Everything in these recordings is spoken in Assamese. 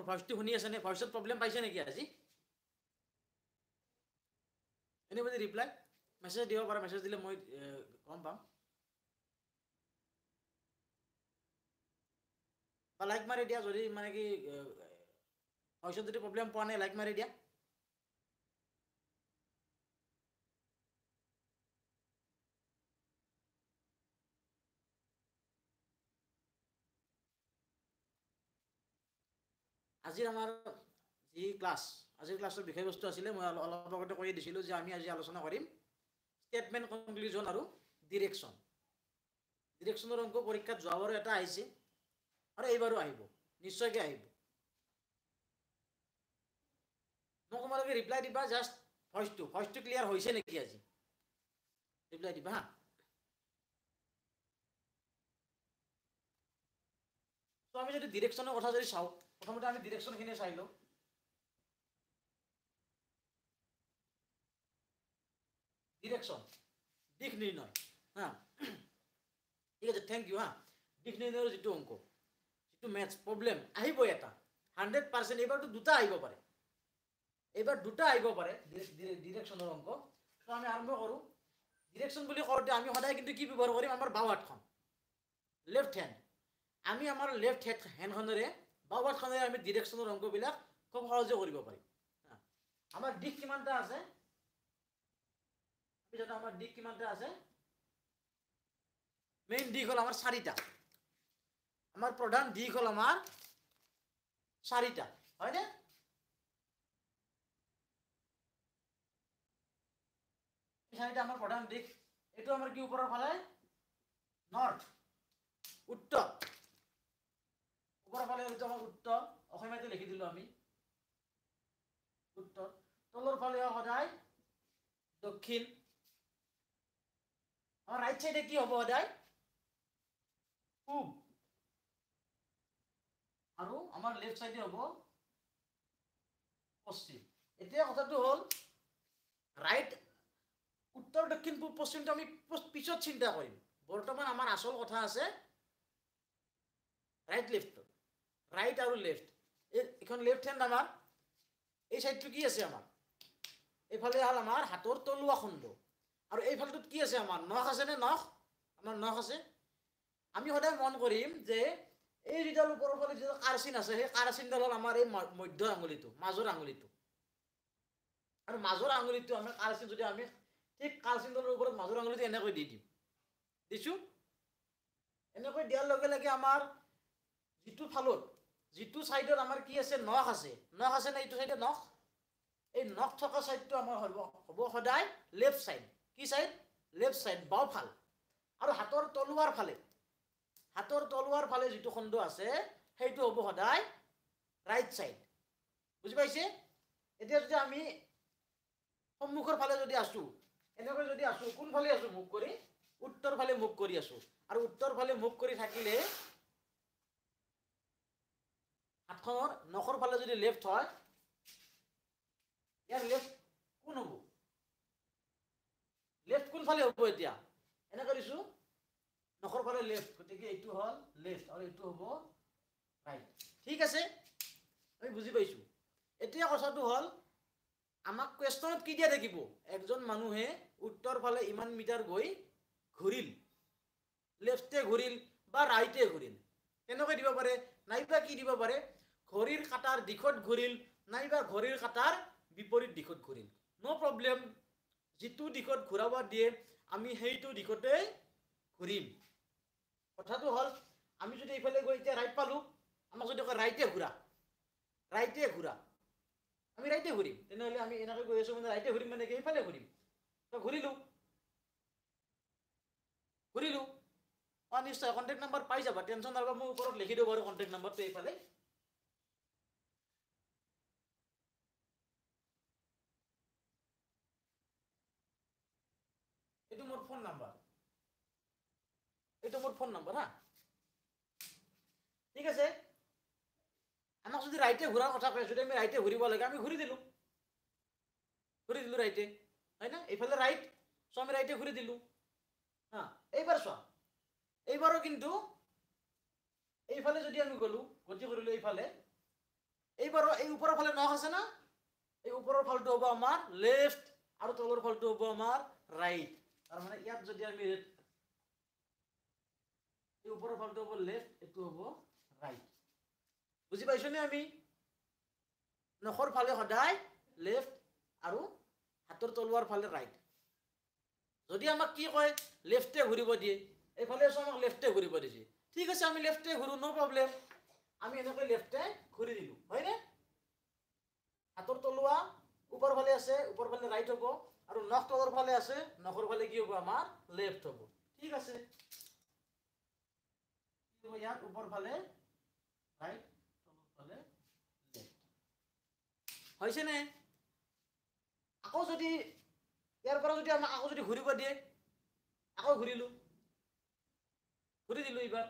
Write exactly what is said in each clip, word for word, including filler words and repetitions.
ভইচটো শুনি আছে নে ভইচত প্ৰব্লেম পাইছে নেকি আজি এনিবডি ৰিপ্লাই মেছেজ দিব পাৰা মেছেজ দিলে মই গম পাম বা লাইক মাৰি দিয়া যদি মানে কি ভইচত যদি প্ৰব্লেম পোৱা নাই লাইক মাৰি দিয়া আজিৰ আমাৰ যি ক্লাছ আজিৰ ক্লাছৰ বিষয়বস্তু আছিলে মই অলপ আগতে কৈ দিছিলোঁ যে আমি আজি আলোচনা কৰিম ষ্টেটমেণ্ট কনক্লুজন আৰু ডিৰেকশ্যন ডিৰেকশ্যনৰ অংক পৰীক্ষাত যোৱাবাৰো এটা আহিছে আৰু এইবাৰো আহিব নিশ্চয়কৈ আহিব মোক তোমালোকে ৰিপ্লাই দিবা জাষ্ট ভইচটো ভইচটো ক্লিয়াৰ হৈছে নেকি আজি ৰিপ্লাই দিবা হা তো আমি যদি ডিৰেকশ্যনৰ কথা যদি চাওঁ প্ৰথমতে আমি ডিৰেকশ্যনখিনি চাই লওঁ ডিৰেকশ্যন দিশ নিৰ্ণয় হা ঠিক আছে থেংক ইউ হা দিশ নিৰ্ণয়ৰ যিটো অংক যিটো মেথছ প্ৰব্লেম আহিবই এটা হাণ্ড্ৰেড পাৰ্চেণ্ট এইবাৰতো দুটা আহিব পাৰে এইবাৰ দুটা আহিব পাৰে ডিৰেকশ্যনৰ অংক তো আমি আৰম্ভ কৰোঁ ডিৰেকশ্যন বুলি কওঁতে আমি সদায় কিন্তু কি ব্যৱহাৰ কৰিম আমাৰ বাওঁ হাতখন লেফ্ট হেণ্ড আমি আমাৰ লেফ্ট হেড হেণ্ডখনেৰে বাওঁ হাতখনেৰে আমি ডিৰেকশ্যনৰ অংকবিলাক খুব সহজে কৰিব পাৰিম আমাৰ দিশ কিমানটা আছে পিছত আমাৰ দিশ কিমানটা আছে মেইন দিশ হ'ল আমাৰ চাৰিটা আমাৰ প্ৰধান দিশ হ'ল আমাৰ চাৰিটা হয়নে চাৰিটা আমাৰ প্ৰধান দিশ এইটো আমাৰ কি ওপৰৰ ফালে নৰ্থ উত্তৰ ওপৰৰ ফালে এইটো আমাৰ উত্তৰ অসমীয়াতে লিখি দিলোঁ আমি উত্তৰ তলৰ ফালে সদায় দক্ষিণ আমাৰ ৰাইট চাইডে কি হ'ব সদায় পূব আৰু আমাৰ লেফ্ট চাইডে হ'ব পশ্চিম এতিয়া কথাটো হ'ল ৰাইট উত্তৰ দক্ষিণ পূব পশ্চিমটো আমি পিছত চিন্তা কৰিম বৰ্তমান আমাৰ আচল কথা আছে ৰাইট লেফ্ট ৰাইট আৰু লেফ্ট এইখন লেফ্ট হেণ্ড আমাৰ এই চাইডটো কি আছে আমাৰ এইফালে হ'ল আমাৰ হাতৰ তলুৱা খণ্ড আৰু এইফালটোত কি আছে আমাৰ নখ আছে নে নখ আমাৰ নখ আছে আমি সদায় মন কৰিম যে এই যিডাল ওপৰৰ ফালে যিডাল কাৰচিন আছে সেই কাৰচিনডাল হ'ল আমাৰ এই মধ্য আঙুলিটো মাজৰ আঙুলিটো আৰু মাজৰ আঙুলিটো আমি কাৰচিন যদি আমি ঠিক কাৰচিনডালৰ ওপৰত মাজৰ আঙুলিটো এনেকৈ দি দিম দিছোঁ এনেকৈ দিয়াৰ লগে লগে আমাৰ যিটো ফালত যিটো চাইডত আমাৰ কি আছে নখ আছে নখ আছে নে এইটো চাইডে নখ এই নখ থকা চাইডটো আমাৰ হ'ব হ'ব সদায় লেফ্ট চাইড কি চাইড লেফ্ট চাইড বাওঁফাল আৰু হাতৰ তলুৱাৰ ফালে হাতৰ তলুৱাৰ ফালে যিটো খণ্ড আছে সেইটো হ'ব সদায় ৰাইট চাইড বুজি পাইছে এতিয়া যদি আমি সন্মুখৰ ফালে যদি আছোঁ এনেকৈ যদি আছোঁ কোনফালে আছোঁ মুখ কৰি উত্তৰ ফালে মুখ কৰি আছোঁ আৰু উত্তৰ ফালে মুখ কৰি থাকিলে হাতখনৰ নখৰ ফালে যদি লেফ্ট হয় ইয়াৰ লেফ্ট কোন হ'ব লেফ্ট কোনফালে হ'ব এতিয়া এনেকৈ দিছোঁ নখৰ ফালে লেফ্ট গতিকে এইটো হ'ল লেফ্ট আৰু এইটো হ'ব ৰাইট ঠিক আছে আমি বুজি পাইছোঁ এতিয়া কথাটো হ'ল আমাক কুৱেশ্যনত কি দিয়া থাকিব একজন মানুহে উত্তৰ ফালে ইমান মিটাৰ গৈ ঘূৰিল লেফ্টে ঘূৰিল বা ৰাইটে ঘূৰিল তেনেকৈ দিব পাৰে নাইবা কি দিব পাৰে ঘড়ীৰ কাটাৰ দিশত ঘূৰিল নাইবা ঘড়ীৰ কাটাৰ বিপৰীত দিশত ঘূৰিল ন' প্ৰব্লেম যিটো দিশত ঘূৰাব দিয়ে আমি সেইটো দিশতে ঘূৰিম কথাটো হ'ল আমি যদি এইফালে গৈ এতিয়া ৰাইট পালোঁ আমাক যদি কয় ৰাইটে ঘূৰা ৰাইটে ঘূৰা আমি ৰাইটে ঘূৰিম তেনেহ'লে আমি এনেকৈ গৈ আছোঁ মানে ৰাইটে ঘূৰিম মানে কি এইফালে ঘূৰিম তো ঘূৰিলোঁ ঘূৰিলোঁ অঁ নিশ্চয় কণ্টেক্ট নাম্বাৰ পাই যাবা টেনশ্যন নল'বা মই ওপৰত লিখি দিওঁ বাৰু কণ্টেক্ট নাম্বাৰটো এইফালে এইটো মোৰ ফোন নাম্বাৰ এইটো মোৰ ফোন নাম্বাৰ হা ঠিক আছে আমাক যদি ৰাইটে ঘূৰাৰ কথা কয় যদি আমি ৰাইটে ঘূৰিব লাগে আমি ঘূৰি দিলোঁ ঘূৰি দিলোঁ ৰাইটে হয় না এইফালে ৰাইট চ' আমি ৰাইটে ঘূৰি দিলোঁ হা এইবাৰ চোৱা এইবাৰো কিন্তু এইফালে যদি আমি গ'লোঁ গতি কৰিলোঁ এইফালে এইবাৰো এই ওপৰৰ ফালে নখ আছে না, এই ওপৰৰ ফালটো হ'ব আমাৰ লেফট আৰু তলৰ ফালটো হ'ব আমাৰ ৰাইট। তাৰমানে ইয়াত যদি আমি এই ওপৰৰ ফালটো হ'ব লেফট, এইটো হ'ব ৰাইট। বুজি পাইছোনে? আমি নখৰ ফালে সদায় লেফট আৰু হাতৰ তলুৱাৰ ফালে ৰাইট। যদি আমাক কি কয় লেফটে ঘূৰিব দিয়ে, এইফালে আছো আমাক লেফটে ঘূৰিব দিছে, ঠিক আছে আমি লেফটে ঘূৰো, নো প্ৰব্লেম। আমি এনেকৈ লেফটে ঘূৰি দিলো, হয়নে? হাতৰ তলুৱা ওপৰ ফালে আছে, ওপৰ ফালে ৰাইট হ'ব, আৰু নখ তলৰ ফালে আছে, নখৰ ফালে কি হ'ব আমাৰ লেফট হ'ব। ঠিক আছে, ইয়াত ওপৰ ফালে ৰাইট, তলৰ ফালে লেফট। হৈছে নে? আকৌ যদি ইয়াৰ পৰা যদি আমাক আকৌ যদি ঘূৰিব দিয়ে, আকৌ ঘূৰিলো, ঘূৰি দিলো এইবাৰ,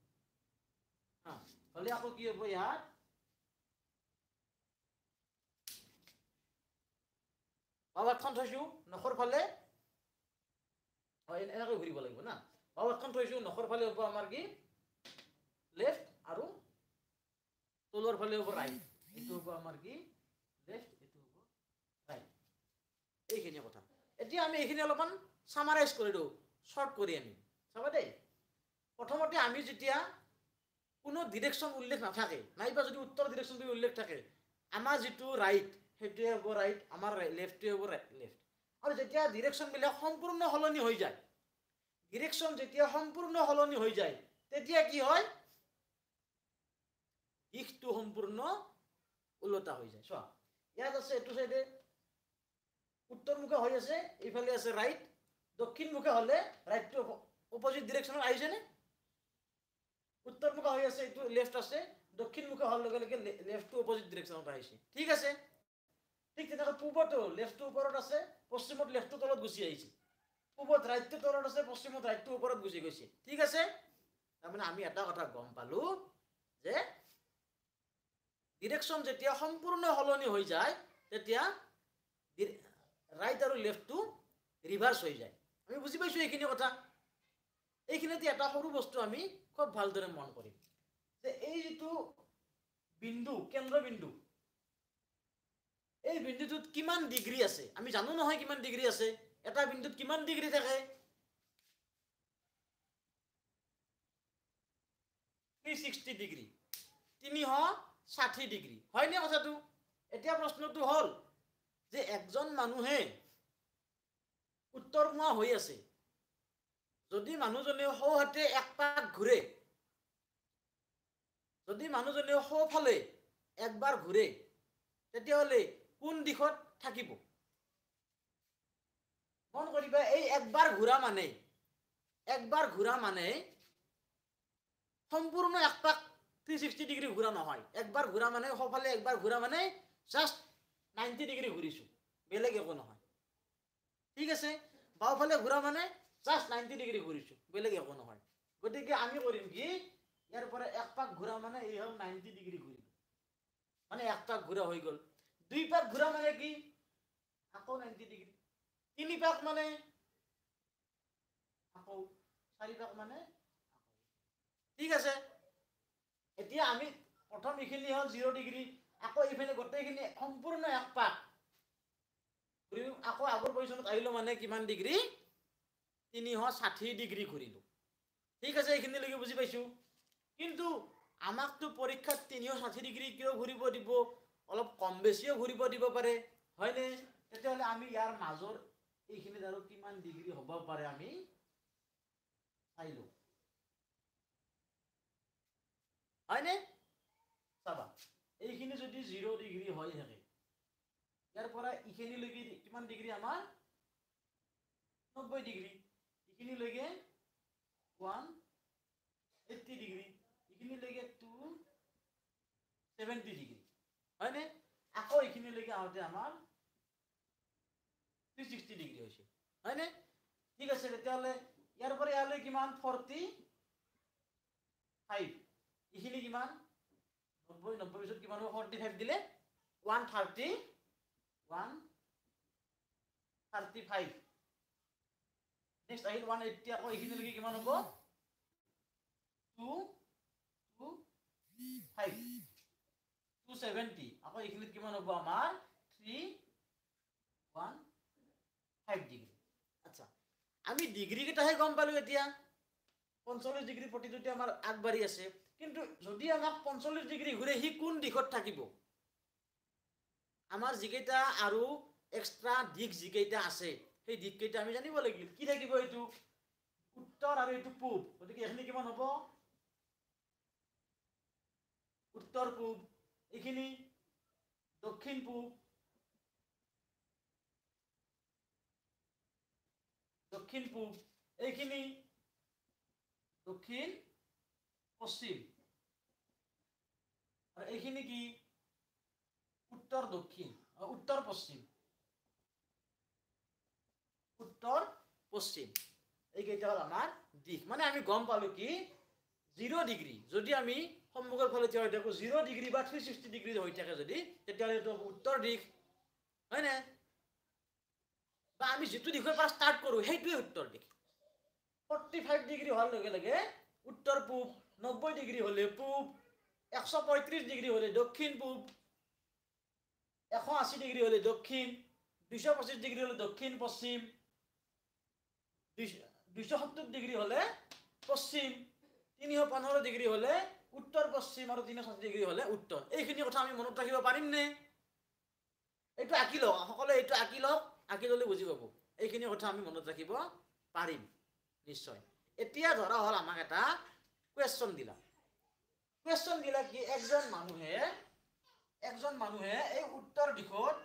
হলে আকৌ কি হ'ব ইয়াত বাবাখন থৈছো নখৰ ফালে, এনেকৈ ঘূৰিব লাগিব না। বাবাখন থৈছো নখৰ ফালে হ'ব আমাৰ কি লেফট আৰু তলৰ ফালে হ'ব ৰাইট। এইটো হ'ব আমাৰ কি লেফট, এইটো হ'ব ৰাইট। এইখিনি কথা। এতিয়া আমি এইখিনি অলপমান সামাৰাইজ কৰি দিওঁ, শৰ্ট কৰি আনিম। চাবা দেই, প্ৰথমতে আমি যেতিয়া কোনো ডিৰেকশ্যন উল্লেখ নাথাকে, নাইবা যদি উত্তৰ ডিৰেকশ্যনটো উল্লেখ থাকে, আমাৰ যিটো ৰাইট সেইটোৱে হ'ব ৰাইট, আমাৰ লেফ্টটোৱে হ'ব লেফ্ট। আৰু যেতিয়া ডিৰেকশ্যনবিলাক সম্পূৰ্ণ সলনি হৈ যায়, ডিৰেকশ্যন যেতিয়া সম্পূৰ্ণ সলনি হৈ যায়, তেতিয়া কি হয় দিশটো সম্পূৰ্ণ ওলোটা হৈ যায়। চোৱা, ইয়াত আছে এইটো চাইডে উত্তৰমুখে হৈ আছে, এইফালে আছে ৰাইট, দক্ষিণমুখে হ'লে ৰাইটটো অপজিট ডিৰেকশ্যনত আহিছেনে? উত্তৰমুখে হৈ আছে, এইটো লেফ্ট আছে, দক্ষিণমুখে হোৱাৰ লগে লগে লেফ্টটো অপজিট ডিৰেকশ্যনত আহিছে। ঠিক আছে, ঠিক তেনেকৈ পূবতো লেফ্টটো ওপৰত আছে, পশ্চিমত লেফ্টটো তলত গুচি আহিছে, পূবত ৰাইটটো তলত আছে, পশ্চিমত ৰাইটটো ওপৰত গুচি গৈছে। ঠিক আছে, তাৰমানে আমি এটা কথা গম পালো যে ডিৰেকশ্যন যেতিয়া সম্পূৰ্ণ সলনি হৈ যায়, তেতিয়া ৰাইট আৰু লেফ্টটো ৰিভাৰ্চ হৈ যায়। আমি বুজি পাইছো এইখিনি কথা। এইখিনিতে এটা সৰু বস্তু আমি খুব ভালদৰে মন কৰিম যে এই যিটো বিন্দু, কেন্দ্ৰবিন্দু, এই বিন্দুটোত কিমান ডিগ্ৰী আছে আমি জানো নহয়। কিমান ডিগ্ৰী আছে? এটা বিন্দুত কিমান ডিগ্ৰী থাকে? থ্ৰী ছিক্সটি ডিগ্ৰী, তিনিশ ষাঠি ডিগ্ৰী, হয়নে কথাটো? এতিয়া প্ৰশ্নটো হ'ল যে একজন মানুহে উত্তৰমুৱা হৈ আছে, যদি মানুহজনে সোঁহাতে এক পাক ঘূৰে, যদি মানুহজনে সোঁফালে একবাৰ ঘূৰে, তেতিয়াহ'লে কোন দিশত থাকিব? মন কৰিবা, এই একবাৰ ঘূৰা মানে একবাৰ ঘূৰা মানে সম্পূৰ্ণ এক পাক থ্ৰী ছিক্সটি ডিগ্ৰী ঘূৰা নহয়। একবাৰ ঘূৰা মানে সোঁফালে একবাৰ ঘূৰা মানে জাষ্ট নাইণ্টি ডিগ্ৰী ঘূৰিছো, বেলেগ একো নহয়। ঠিক আছে, বাওঁফালে ঘূৰা মানে জাষ্ট নাইণ্টি ডিগ্ৰী ঘূৰিছো, বেলেগ একো নহয়। গতিকে আমি কৰিম কি, ইয়াৰ পৰা এক পাক ঘূৰা মানে এই হ'ল নাইণ্টি ডিগ্ৰী ঘূৰিব, মানে এক পাক ঘূৰা হৈ গ'ল। দুই পাক ঘূৰা মানে কি, আকৌ নাইণ্টি ডিগ্ৰী। তিনি পাক মানে আকৌ, চাৰি পাক মানে। ঠিক আছে, এতিয়া আমি প্ৰথম এইখিনি হ'ল জিৰ' ডিগ্ৰী, আকৌ এইফালে গোটেইখিনি সম্পূৰ্ণ এক পাক ঘূৰিলো, আকৌ আগৰ পজিশ্যনত আহিলো মানে কিমান ডিগ্ৰী, তিনিশ ষাঠি ডিগ্ৰী ঘূৰিলো। ঠিক আছে, এইখিনিলৈকে বুজি পাইছো। কিন্তু আমাকতো পৰীক্ষাত তিনিশ ষাঠি ডিগ্ৰী কিয় ঘূৰিব দিব, অলপ কম বেছিও ঘূৰিব দিব পাৰে, হয়নে? তেতিয়াহ'লে আমি ইয়াৰ মাজৰ এইখিনিত আৰু কিমান ডিগ্ৰী হ'ব পাৰে আমি চাইলো, হয়নে? চাবা, এইখিনি যদি জিৰ' ডিগ্ৰী হৈ থাকে, ইয়াৰ পৰা এইখিনিলৈকে কিমান ডিগ্ৰী আমাৰ নব্বৈ ডিগ্ৰী, এইখিনিলৈকে ওৱান এইট্টি ডিগ্ৰী, এইখিনিলৈকে টু ছেভেণ্টি ডিগ্ৰী, হয়নে? আকৌ এইখিনিলৈকে আহোঁতে আমাৰ থ্ৰী ছিক্সটি ডিগ্ৰী হৈছে, হয়নে? ঠিক আছে, তেতিয়াহ'লে ইয়াৰ পৰা ইয়ালৈ কিমান, ফৰ্টি ফাইভ, এইখিনি কিমান নব্বৈ, নব্বৈ পিছত কিমান হ'ব, ফৰ্টি ফাইভ দিলে one thirty, one thirty five. Next আহিল ওৱান এইট্টি, আকৌ এইখিনিলৈকে কিমান হ'ব, two two five. Two seventy, আকৌ এইখিনিত কিমান হ'ব আমাৰ থ্ৰী ওৱান ফাইভ ডিগ্ৰী। আচ্ছা, আমি ডিগ্ৰী কেইটাহে গম পালো এতিয়া, পঞ্চল্লিছ ডিগ্ৰী প্ৰতিটোতে আমাৰ আগবাঢ়ি আছে। কিন্তু যদি আমাক পঞ্চল্লিছ ডিগ্ৰী ঘূৰে সি কোন দিশত থাকিব? আমাৰ যিকেইটা আৰু এক্সট্ৰা দিশ যিকেইটা আছে সেই দিশকেইটা আমি জানিব লাগিল। কি থাকিব এইটো? উত্তৰ আৰু এইটো পূব, গতিকে এইখিনি কিমান হ'ব? উত্তৰ পূব, এইখিনি দক্ষিণ পূব, দক্ষিণ পূব, এইখিনি দক্ষিণ পশ্চিম, আৰু এইখিনি কি? উত্তৰ দক্ষিণ, উত্তৰ পশ্চিম, উত্তৰ পশ্চিম, এইকেইটা হ'ল আমাৰ দিশ। মানে আমি গম পালো কি জিৰ' ডিগ্ৰী যদি আমি সন্মুখৰ ফালে থিয় হৈ থাকো, জিৰ' ডিগ্ৰী বা থ্ৰী ছিক্সটি ডিগ্ৰী হৈ থাকে যদি, তেতিয়াহ'লে এইটো উত্তৰ দিশ, হয় নে? বা আমি যিটো দিশৰ পৰা ষ্টাৰ্ট কৰো সেইটোৱে উত্তৰ দিশ। ফৰ্টি ফাইভ ডিগ্ৰী হোৱাৰ লগে লগে উত্তৰ পূব, নব্বৈ ডিগ্ৰী হ'লে পূব, একশ পঁয়ত্ৰিছ ডিগ্ৰী হ'লে দক্ষিণ পূব, এশ আশী ডিগ্ৰী হ'লে দক্ষিণ, দুইশ পঁচিছ ডিগ্ৰী হ'লে দক্ষিণ পশ্চিম, দুইশ সত্তৰ ডিগ্ৰী হ'লে পশ্চিম, তিনিশ পোন্ধৰ ডিগ্ৰী হ'লে উত্তৰ পশ্চিম, আৰু তিনিশ ষাঠি ডিগ্ৰী হ'লে উত্তৰ। এইখিনি কথা আমি মনত ৰাখিব পাৰিম নে? এইটো আঁকি লওক, সকলোৱে এইটো আঁকি লওক, আঁকি ল'লে বুজি পাব। এইখিনি কথা আমি মনত ৰাখিব পাৰিম নিশ্চয়। এতিয়া ধৰা হ'ল আমাক এটা কুৱেশ্যন দিলা। কুৱেশ্যন দিলা কি একজন মানুহে একজন মানুহে এই উত্তৰ দিশত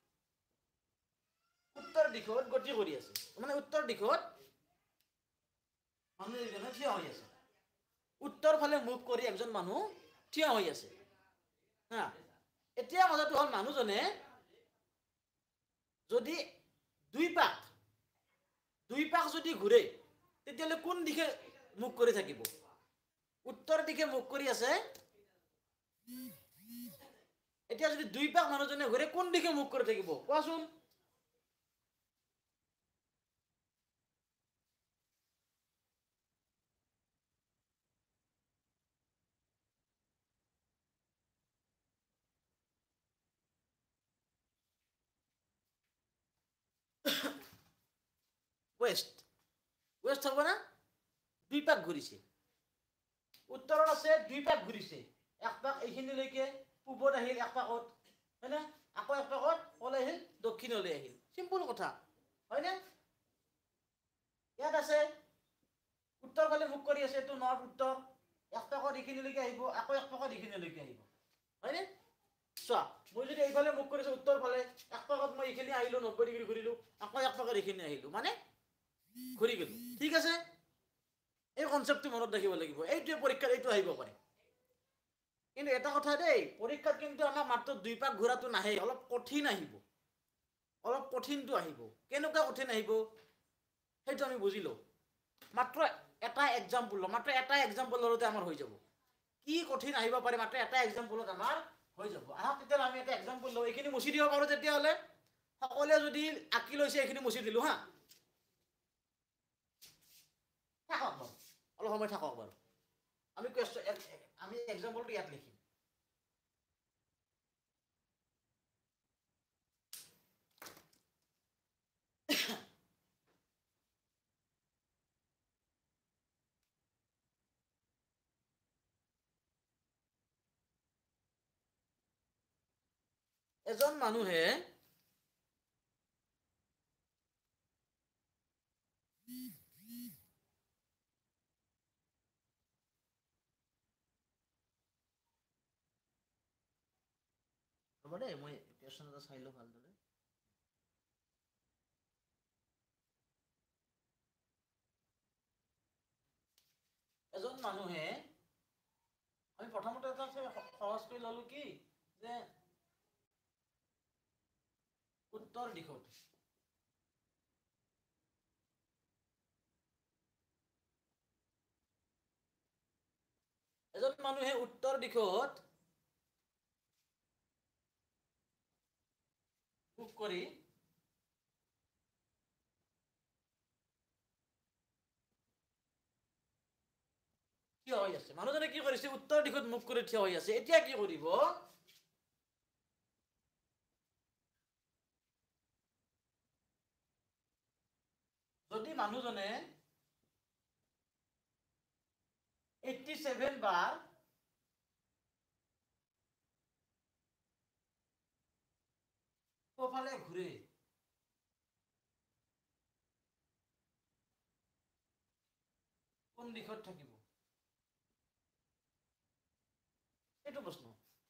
উত্তৰ দিশত গতি কৰি আছে, মানে উত্তৰ দিশত মানুহ এজনে থিয় হৈ আছে, উত্তৰ ফালে মুখ কৰি একজন মানুহ থিয় হৈ আছে হা। এতিয়া কথাটো হ'ল মানুহজনে যদি দুই পাক দুই পাক যদি ঘূৰে তেতিয়াহ'লে কোন দিশে মুখ কৰি থাকিব? উত্তৰ দিশে মুখ কৰি আছে। এতিয়া যদি দুই পাক মানুহজনে ঘূৰে কোন দিশে মুখ কৰি থাকিব কোৱাচোন? ৱেষ্ট, ৱেষ্ট হ'ব না? দুই পাক ঘূৰিছে, উত্তৰত আছে দুই পাক ঘূৰিছে, এক পাক এইখিনিলৈকে পূবত আহিল এক পাকত, হয়নে? আকৌ এক পাকত ক'লৈ আহিল? দক্ষিণলৈ আহিল। চিম্পুল কথা, হয়নে? ইয়াত আছে উত্তৰ ফালে মুখ কৰি আছে, এইটো নৰ্থ উত্তৰ, এক পাকত এইখিনিলৈকে আহিব, আকৌ এক পাকত এইখিনিলৈকে আহিব, হয়নে? চোৱা, মই যদি এইফালে মুখ কৰিছো উত্তৰ ফালে, এক পাকত মই এইখিনি আহিলো, নব্বৈ ডিগ্ৰী ঘূৰিলো, আকৌ এক পাকত এইখিনি আহিলো, মানে ঘূৰি গলো। ঠিক আছে, এই কনচেপ্টটো মনত ৰাখিব লাগিব। এইটোৱে পৰীক্ষাত এইটো আহিব পাৰে। কিন্তু এটা কথা দেই, পৰীক্ষাত কিন্তু আমাক মাত্ৰ দুই পাক ঘূৰাটো নাহে, অলপ কঠিন আহিব, অলপ কঠিনটো আহিব। কেনেকুৱা কঠিন আহিব সেইটো আমি বুজিলো। মাত্ৰ এটা এক্সাম্পল লওঁ, মাত্ৰ এটা এক্সাম্পল লওঁতে আমাৰ হৈ যাব। কি কঠিন আহিব পাৰে মাত্ৰ এটা এক্সাম্পলত আমাৰ হৈ যাব। আহক তেতিয়াহ'লে আমি এটা এক্সাম্পল লওঁ, এইখিনি মুচি দিব পাৰো তেতিয়াহ'লে। সকলোৱে যদি আঁকি লৈছে এইখিনি মুচি দিলো হা। থাকক বাৰু, অলপ সময় থাকক বাৰু, আমি কুৱেশ্যন আমি এক্সাম্পলটো ইয়াত লিখিম। এজন মানুহে হ'ব দেই, মই কুৱেশ্যন এটা চাই লওঁ ভালদৰে। এজন মানুহে, আমি প্ৰথমতে এটা সহজ কৰি ললো কি যে উত্তৰ দিশত এজন মানুহে উত্তৰ দিশত মুখ কৰি থিয় হৈ আছে। মানুহজনে কি কৰিছে? উত্তৰ দিশত মুখ কৰি থিয় হৈ আছে। এতিয়া কি কৰিব? যদি মানুহজনে eighty-seven বাৰ সোঁফালে ঘূৰে কোন দিশত থাকিব এইটো প্ৰশ্ন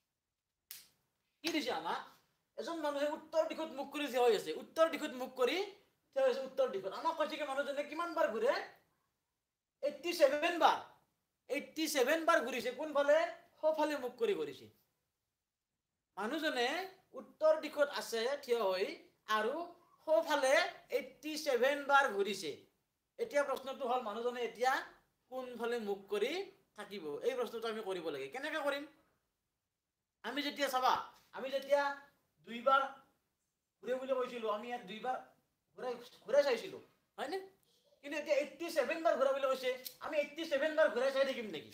কি দিছে আমাক এজন মানুহে উত্তৰ দিশত মুখ কৰি থিয় হৈ আছে উত্তৰ দিশত মুখ কৰি থিয় হৈ আছে উত্তৰ দিশত আমাক কৈছে কি মানুহজনে কিমান বাৰ ঘূৰে eighty-seven বাৰ eighty-seven বাৰ ঘূৰিছে কোনফালে সোঁফালে মুখ কৰি ঘূৰিছে মানুহজনে উত্তৰ দিশত আছে থিয় হৈ আৰু সোঁফালে eighty-seven বাৰ ঘূৰিছে এতিয়া প্ৰশ্নটো হ'ল মানুহজনে এতিয়া কোনফালে মুখ কৰি থাকিব এই প্ৰশ্নটো আমি কৰিব লাগে কেনেকৈ কৰিম আমি যেতিয়া চাবা আমি যেতিয়া দুইবাৰ ঘূৰে বুলি কৈছিলোঁ আমি ইয়াত দুইবাৰ ঘূৰাই ঘূৰাই চাইছিলোঁ হয়নে কিন্তু এতিয়া eighty-seven বাৰ ঘূৰা বুলি কৈছে আমি eighty-seven বাৰ ঘূৰাই চাই থাকিম নেকি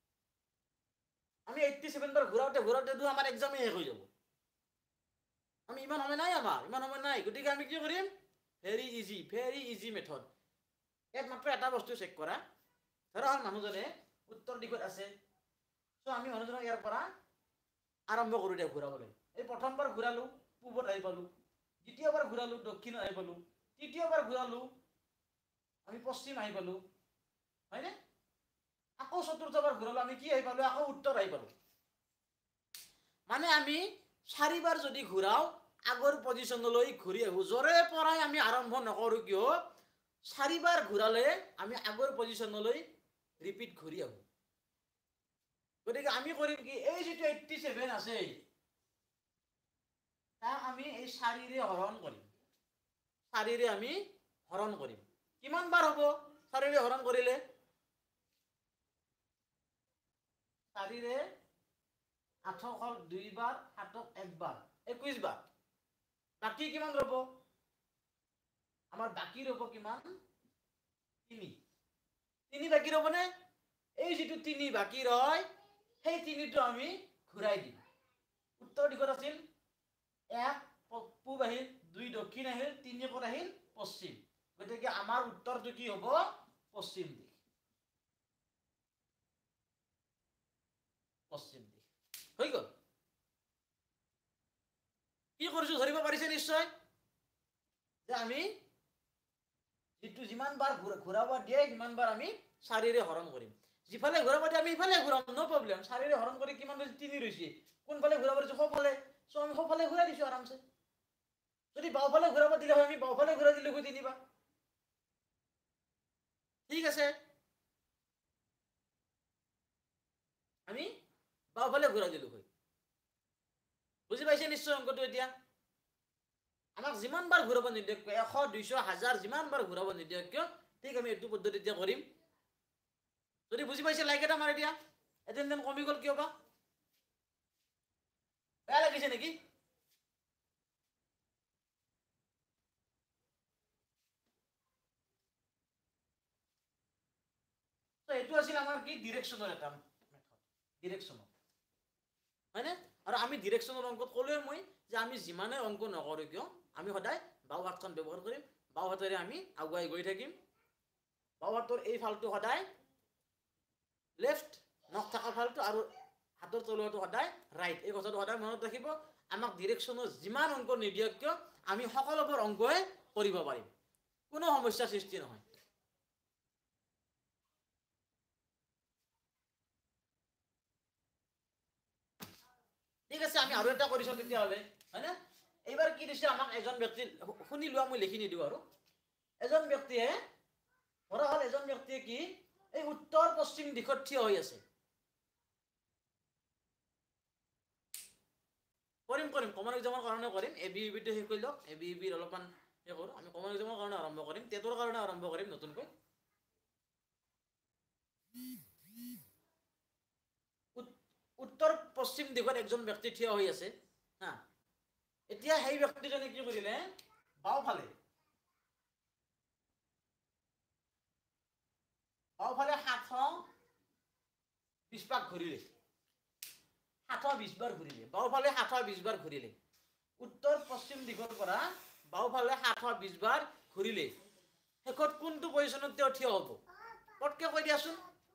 আমি eighty-seven বাৰ ঘূৰাওঁতে ঘূৰাওঁতেতো আমাৰ এক্সামেই শেষ হৈ যাব আমি ইমান সময় নাই আমাৰ ইমান সময় নাই গতিকে আমি কি কৰিম very easy very easy method ইয়াত মাত্ৰ এটা বস্তু চেক কৰা ধৰা হ'ল মানুহজনে উত্তৰ দিশত আছে চ' আমি মানুহজনক ইয়াৰ পৰা আৰম্ভ কৰোঁ দিয়া ঘূৰাবলৈ এই প্ৰথমবাৰ ঘূৰালোঁ পূবত আহি পালোঁ দ্বিতীয়বাৰ ঘূৰালোঁ দক্ষিণত আহি পালোঁ তৃতীয়বাৰ ঘূৰালোঁ আমি পশ্চিম আহি পালোঁ হয়নে আকৌ চতুৰ্থবাৰ ঘূৰালোঁ আমি কি আহি পালোঁ আকৌ উত্তৰ আহি পালোঁ মানে আমি চাৰিবাৰ যদি ঘূৰাওঁ আগৰ পজিশ্যনলৈ ঘূৰি আহোঁ য'ৰে পৰাই আমি আৰম্ভ নকৰোঁ কিয় চাৰিবাৰ ঘূৰালে আমি আগৰ পজিশ্যনলৈ ৰিপিট ঘূৰি আহোঁ গতিকে আমি কৰিম কি এই যিটো eighty-seven আছে তাক আমি এই চাৰিৰে হৰণ কৰিম চাৰিৰে আমি হৰণ কৰিম কিমান বাৰ হ'ব চাৰিৰে হৰণ কৰিলে চাৰিৰে আঠক দুইবাৰ সাতক একবাৰ একৈশ বাৰ বাকী কিমান ৰ'ব আমাৰ বাকী ৰ'ব কিমান তিনি তিনি বাকী ৰ'বনে এই যিটো তিনি বাকী ৰয় সেই তিনিটো আমি ঘূৰাই দিম উত্তৰ দিশত আছিল এক পূব আহিল দুই দক্ষিণ আহিল তিনি ক'ত আহিল পশ্চিম গতিকে আমাৰ উত্তৰটো কি হ'ব পশ্চিম দিশ পশ্চিম দিশ হৈ গ'ল কি কৰিছো ধৰিব পাৰিছে নিশ্চয় যে আমি যিটো যিমান বাৰ ঘূৰাব দিয়ে সিমান বাৰ আমি চাৰিৰে হৰণ কৰিম যিফালে ঘূৰাব দিয়ে আমি সিফালে ঘূৰাম ন প্ৰব্লেম চাৰিৰে হৰণ কৰি কিমান বেছি তিনি ৰৈছে কোনফালে ঘূৰাব দিছো সোঁফালে চ' আমি সোঁফালে ঘূৰাই দিছো আৰামছে যদি বাওঁফালে ঘূৰাব দিলে হয় আমি বাওঁফালে ঘূৰাই দিলো হয় তিনিবাৰ ঠিক আছে আমি বাওঁফালে ঘূৰাই দিলো হয় বুজি পাইছে নিশ্চয় অংকটো এতিয়া আমাক যিমান বাৰ ঘূৰাব নিদিয়ক এশ দুইশ হাজাৰ যিমান বাৰ ঘূৰাব নিদিয়ক কিয় ঠিক আমি এইটো পদ্ধতি এতিয়া কৰিম যদি বুজি পাইছে লাইক এটা মাৰি দিয়া এটেনডেন্স কমি গ'ল কিয় বা বেয়া লাগিছে নেকি এইটো আছিল আমাৰ কি ডিৰেকশ্যনৰ এটা মেথড ডিৰেকশ্যনৰ হয়নে আৰু আমি ডিৰেকশ্যনৰ অংকত ক'লোৱে মই যে আমি যিমানে অংক নকৰোঁ কিয় আমি সদায় বাওঁ হাতখন ব্যৱহাৰ কৰিম বাওঁ হাতেৰে আমি আগুৱাই গৈ থাকিম বাওঁ হাতৰ এই ফালটো সদায় লেফ্ট নখ থকা ফালটো আৰু হাতৰ তলুৱাটো সদায় ৰাইট এই কথাটো সদায় মনত ৰাখিব আমাক ডিৰেকশ্যনৰ যিমান অংক নিদিয়ক কিয় আমি সকলোবোৰ অংকই কৰিব পাৰিম কোনো সমস্যাৰ সৃষ্টি নহয় ঠিক আছে আমি আৰু এটা কৰিছো তেতিয়াহ'লে হয়নে এইবাৰ কি দিছে আমাক এজন ব্যক্তি শুনি লোৱা মই লিখি নিদিওঁ আৰু এজন ব্যক্তিয়ে ধৰা হ'ল এজন ব্যক্তিয়ে কি এই উত্তৰ পশ্চিম দিশত থিয় হৈ আছে কৰিম কৰিম কমন এক্সামৰ কাৰণে কৰিম এ বি ইউ বিটো শেষ কৰি লওক এ বি ইউ বিৰ অলপমান হে কৰোঁ আমি কমন এক্সামৰ কাৰণে আৰম্ভ কৰিম টেটৰ কাৰণে আৰম্ভ কৰিম নতুনকৈ উত্তৰ পশ্চিম দিশত একজন ব্যক্তি থিয় হৈ আছে হা এতিয়া সেই ব্যক্তিজনে কি কৰিলে বাওঁফালে বাওঁফালে সাতশ বিশ পাক ঘূৰিলে সাতশ বিশ বাৰ ঘূৰিলে বাওঁফালে সাতশ বিশ বাৰ ঘূৰিলে উত্তৰ পশ্চিম দিশৰ পৰা বাওঁফালে সাতশ বিশ বাৰ ঘূৰিলে শেষত কোনটো পজিশ্যনত তেওঁ থিয় হ'ব পটকে কৈ দিয়াচোন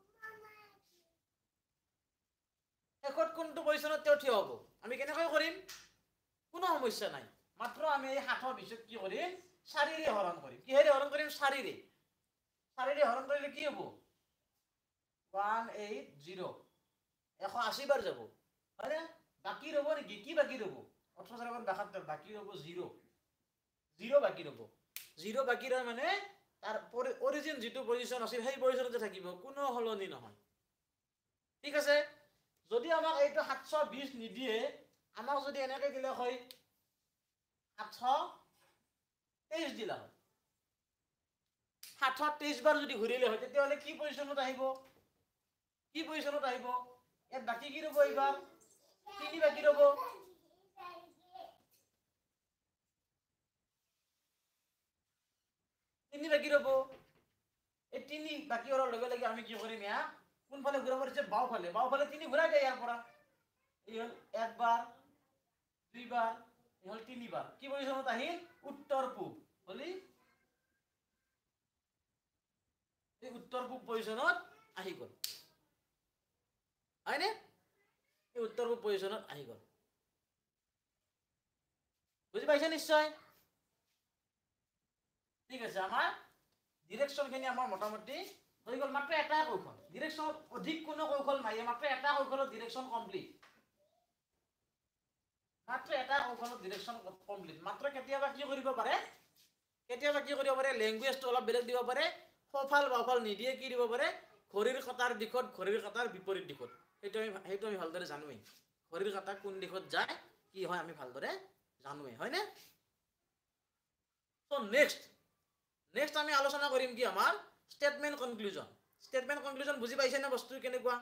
শেষত কোনটো পজিশ্যনত তেওঁ থিয় হ'ব আমি কেনেকৈ কৰিম কোনো সমস্যা নাই মাত্ৰ আমি এই সাতৰ বিছত কি কৰিম চাৰিৰে হৰণ কৰিম কিহেৰে হৰণ কৰিম চাৰিৰে চাৰিৰে হৰণ কৰিলে কি হ'ব ওৱান এইট জিৰ' এশ আশী বাৰ যাব হয়নে বাকী ৰ'ব নেকি কি বাকী ৰ'ব ওঠৰ চাৰি বাসত্তৰ বাকী ৰ'ব জিৰ' জিৰ' বাকী ৰ'ব জিৰ' বাকী ৰয় মানে তাৰ অৰিজিন যিটো পজিশ্যন আছিল সেই পজিশ্যনতে থাকিব কোনো সলনি নহয় ঠিক আছে যদি আমাক এইটো সাতশ বিশ নিদিয়ে আমাক যদি এনেকৈ দিলে হয় সাতশ তেইছ দিলা হয় সাতশ তেইছ বাৰ যদি ঘূৰিলে হয় তেতিয়াহ'লে কি পজিশ্যনত আহিব কি পজিশ্যনত আহিব ইয়াত বাকী কি ৰ'ব এইবাৰ তিনি বাকী ৰ'ব তিনি বাকী ৰ'ব এই তিনি বাকী হোৱাৰ লগে লগে আমি কি কৰিম ইয়াক কোনফালে ঘূৰাব দিছে বাওঁফালে বাওঁফালে তিনি ঘূৰাই যায় ইয়াৰ পৰা এই হ'ল একবাৰ দুইবাৰ এই হ'ল তিনিবাৰ কি পজিশ্যনত আহিল উত্তৰ পূব হলি এই উত্তৰ পূব পজিশ্যনত আহি গ'ল হয়নে এই উত্তৰ পূব পজিশ্যনত আহি গ'ল বুজি পাইছে নিশ্চয় ঠিক আছে আমাৰ ডিৰেকশ্যনখিনি আমাৰ মোটামুটি হৈ গ'ল মাত্ৰ এটা কৌশল ডিৰেকশ্যনত অধিক কোনো কৌশল নাই মাত্ৰ এটা কৌশলত ডিৰেকশ্যন কমপ্লিট মাত্ৰ এটা কৌশলত ডিৰেকশ্যন কমপ্লিট মাত্ৰ কেতিয়াবা কি কৰিব পাৰে কেতিয়াবা কি কৰিব পাৰে লেংগুৱেজটো অলপ বেলেগ দিব পাৰে সোঁফাল বাওঁফাল নিদিয়ে কি দিব পাৰে ঘড়ীৰ কাঁটাৰ দিশত ঘড়ীৰ কাঁটাৰ বিপৰীত দিশত সেইটো আমি সেইটো আমি ভালদৰে জানোৱেই ঘড়ীৰ কাঁটা কোন দিশত যায় কি হয় আমি ভালদৰে জানোৱেই হয়নে চ' নেক্সট নেক্সট আমি আলোচনা কৰিম কি আমাৰ স্টেটমেন্ট কনক্লুজন স্টেটমেন্ট কনক্লুজন বুজি পাইছে না বস্তু কেনেকুৱা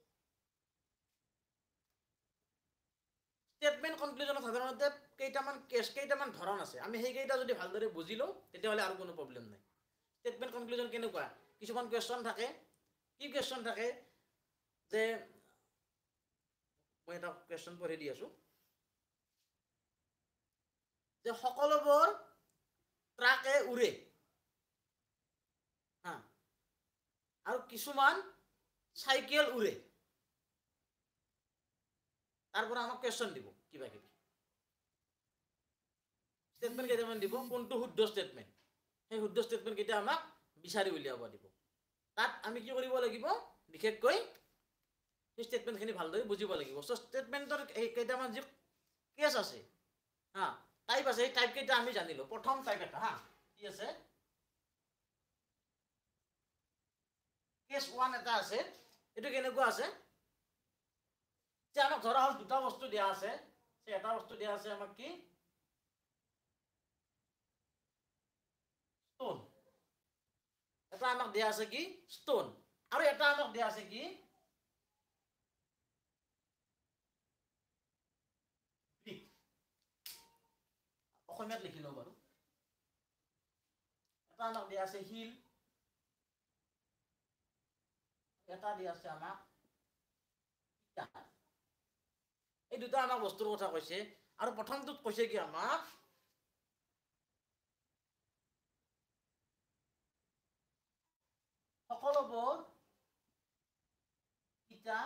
স্টেটমেন্ট কনক্লুজনত সাধাৰণতে কেইটামান কেছ কেইটামান ধৰণ আছে আমি সেই কেইটা যদি ভালদৰে বুজি লওঁ তেতিয়াহ'লে আৰু কোনো প্ৰব্লেম নাই স্টেটমেন্ট কনক্লুজন কেনেকুৱা কিছুমান কুৱেশ্যন থাকে কি কুৱেশ্যন থাকে যে মই এটা কুৱেশ্যন পঢ়ি দি আছো যে সকলোবোৰ ট্ৰাকে উৰে হা আৰু কিছুমান চাইকেল উৰে তাৰ পৰা আমাক কুৱেশ্যন দিব কিবা কিবি স্টেটমেন্ট কেইটামান দিব কোনটো শুদ্ধ স্টেটমেন্ট সেই শুদ্ধ স্টেটমেন্ট কেইটা আমাক বিচাৰি উলিয়াব দিব তাত আমি কি কৰিব লাগিব বিশেষকৈ সেই স্টেটমেন্টখিনি ভালদৰে বুজিব লাগিব চ' স্টেটমেন্টৰ এই কেইটামান যি কেছ আছে হা টাইপ আছে এই টাইপ কেইটা আমি জানিলো প্ৰথম টাইপ এটা হা কি আছে কেছ ওৱান এটা আছে এইটো কেনেকুৱা আছে যে আমাক ধৰা হ'ল দুটা বস্তু দিয়া আছে এটা বস্তু দিয়া আছে আমাক কি ষ্টন এটা আমাক দিয়া আছে কি ষ্টন আৰু এটা আমাক দিয়া আছে কি ব্ৰিক অসমীয়াত লিখি লওঁ বাৰু এটা আমাক দিয়া আছে শিল এটা দিয়া আছে আমাক ইটা এই দুটা আমাক বস্তুৰ কথা কৈছে আৰু প্ৰথমটোত কৈছে কি আমাক সকলোবোৰ ইটা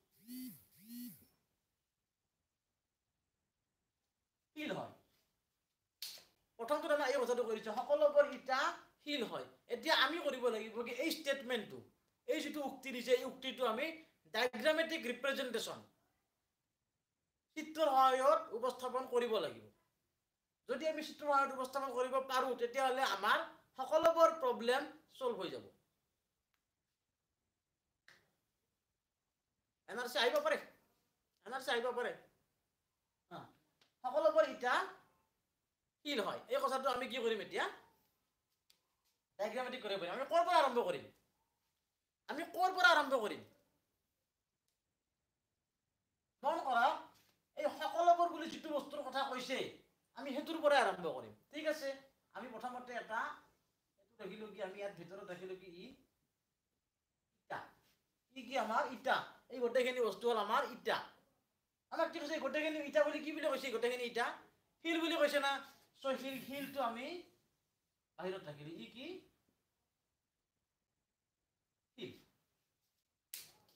শিল হয় প্ৰথমটোত আমাৰ এই কথাটো কৰিছে সকলোবোৰ ইটা শিল হয় এতিয়া আমি কৰিব লাগিব কি এই ষ্টেটমেন্টটো এই যিটো উক্তি দিছে এই উক্তিটো আমি ডায়াগ্ৰামেটিক ৰিপ্ৰেজেন্টেশন চিত্ৰৰ সহায়ত উপস্থাপন কৰিব লাগিব যদি আমি চিত্ৰৰ সহায়ত উপস্থাপন কৰিব পাৰো তেতিয়াহ'লে আমাৰ সকলোবোৰ প্ৰব্লেম সলভ হৈ যাব এনাৰ্জি আহিব পাৰে এনাৰ্জি আহিব পাৰে হা সকলোবোৰ ইটা শিল হয় এই কথাটো আমি কি কৰিম এতিয়া ডায়াগ্ৰামেটিক কৰিব পাৰিম আমি ক'ৰ পৰা আৰম্ভ কৰিম আমি ক'ৰ পৰা আৰম্ভ কৰিম মন কৰা এই সকলোবোৰ বুলি যিটো বস্তুৰ কথা কৈছে আমি হেতুৰ পৰাই আৰম্ভ কৰিম ঠিক আছে আমি প্ৰথমতে এটা এটো দেখিলো কি আমি ইয়াৰ ভিতৰত দেখিলো কি ই ইটা কি কি আমাৰ ইটা এই গোটেইখিনি বস্তু হ'ল আমাৰ ইটা আমাক কি কৈছে গোটেইখিনি ইটা বুলি কি বুলি কৈছে গোটেইখিনি ইটা শিল বুলি কৈছে না চ' শিল শিলটো আমি বাহিৰত থাকিলো ই কি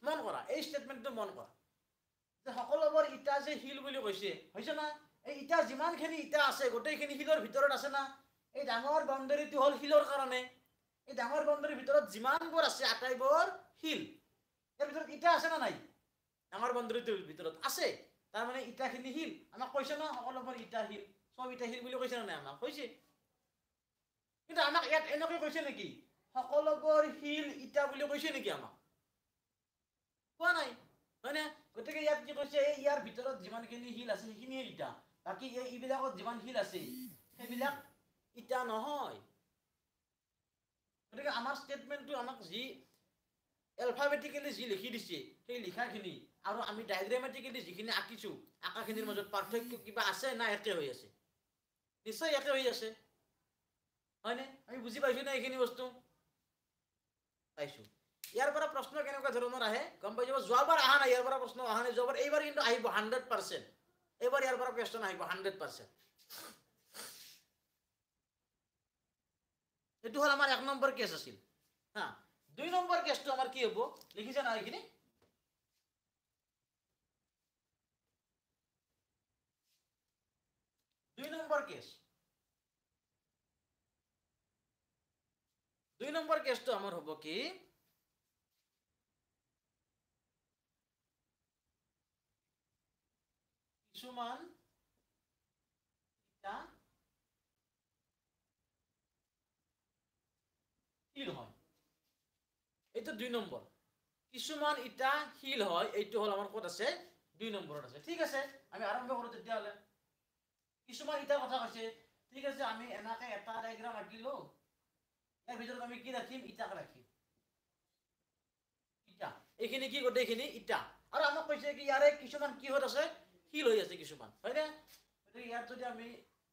মন কৰা এই ষ্টেটমেণ্টটো মন কৰা যে সকলোবোৰ ইটা যে শিল বুলি কৈছে হৈছে না এই ইটা যিমানখিনি ইটা আছে গোটেইখিনি শিলৰ ভিতৰত আছে না এই ডাঙৰ বাউণ্ডেৰীটো হ'ল শিলৰ কাৰণে এই ডাঙৰ বাউণ্ডেৰীৰ ভিতৰত যিমানবোৰ আছে আটাইবোৰ শিল ইয়াৰ ভিতৰত ইটা আছে না নাই ডাঙৰ বাউণ্ডেৰীটোৰ ভিতৰত আছে তাৰমানে ইটাখিনি শিল আমাক কৈছে ন সকলোবোৰ ইটা শিল সব ইটা শিল বুলি কৈছে না নাই আমাক কৈছে কিন্তু আমাক ইয়াত এনেকৈ কৈছে নেকি সকলোবোৰ শিল ইটা বুলি কৈছে নেকি আমাক কোৱা নাই হয়নে গতিকে ইয়াত কি কৈছে এই ইয়াৰ ভিতৰত যিমানখিনি শিল আছে সেইখিনিয়ে ইটা বাকী এই এইবিলাকত যিমান শিল আছে সেইবিলাক ইটা নহয় গতিকে আমাৰ ষ্টেটমেণ্টটো আমাক যি এলফাবেটিকেলি যি লিখি দিছে সেই লিখাখিনি আৰু আমি ডায়গ্ৰামেটিকেলি যিখিনি আঁকিছোঁ আঁকাখিনিৰ মাজত পাৰ্থক্য কিবা আছে না একে হৈ আছে নিশ্চয় একে হৈ আছে হয়নে আমি বুজি পাইছোঁ না এইখিনি বস্তু পাইছোঁ ইয়াৰ পৰা প্ৰশ্ন কেনেকুৱা ধৰণৰ আহে গম পাই যাব যোৱাবাৰ অহা নাই ইয়াৰ পৰা প্ৰশ্ন অহা নাই যোৱাবাৰ এইবাৰ কিন্তু আহিব হাণ্ড্ৰেড পাৰ্চেণ্ট এইবাৰ ইয়াৰ পৰা কুৱেশ্যন আহিব হাণ্ড্ৰেড পাৰ্চেণ্ট এইটো হ'ল আমাৰ এক নম্বৰ কেছ আছিল হা দুই নম্বৰ কেছটো আমাৰ কি হ'ব লিখিছে না এইখিনি দুই নম্বৰ কেছ দুই নম্বৰ কেছটো আমাৰ হ'ব কি কিছুমান ইটা শিল হয় এইটো দুই নম্বৰ কিছুমান ইটা শিল হয় এইটো হ'ল আমাৰ ক'ত আছে দুই নম্বৰত আছে ঠিক আছে আমি আৰম্ভ কৰোঁ তেতিয়াহ'লে কিছুমান ইটাৰ কথা কৈছে ঠিক আছে আমি এনেকৈ এটা ডায়গ্ৰাম আঁকিলো ইয়াৰ ভিতৰত আমি কি ৰাখিম ইটাক ৰাখিম ইটা এইখিনি কি গোটেইখিনি ইটা আৰু আমাক কৈছে কি ইয়াৰে কিছুমান কিহত আছে শিল হৈ আছে কিছুমান হয়নে গতিকে ইয়াত যদি আমি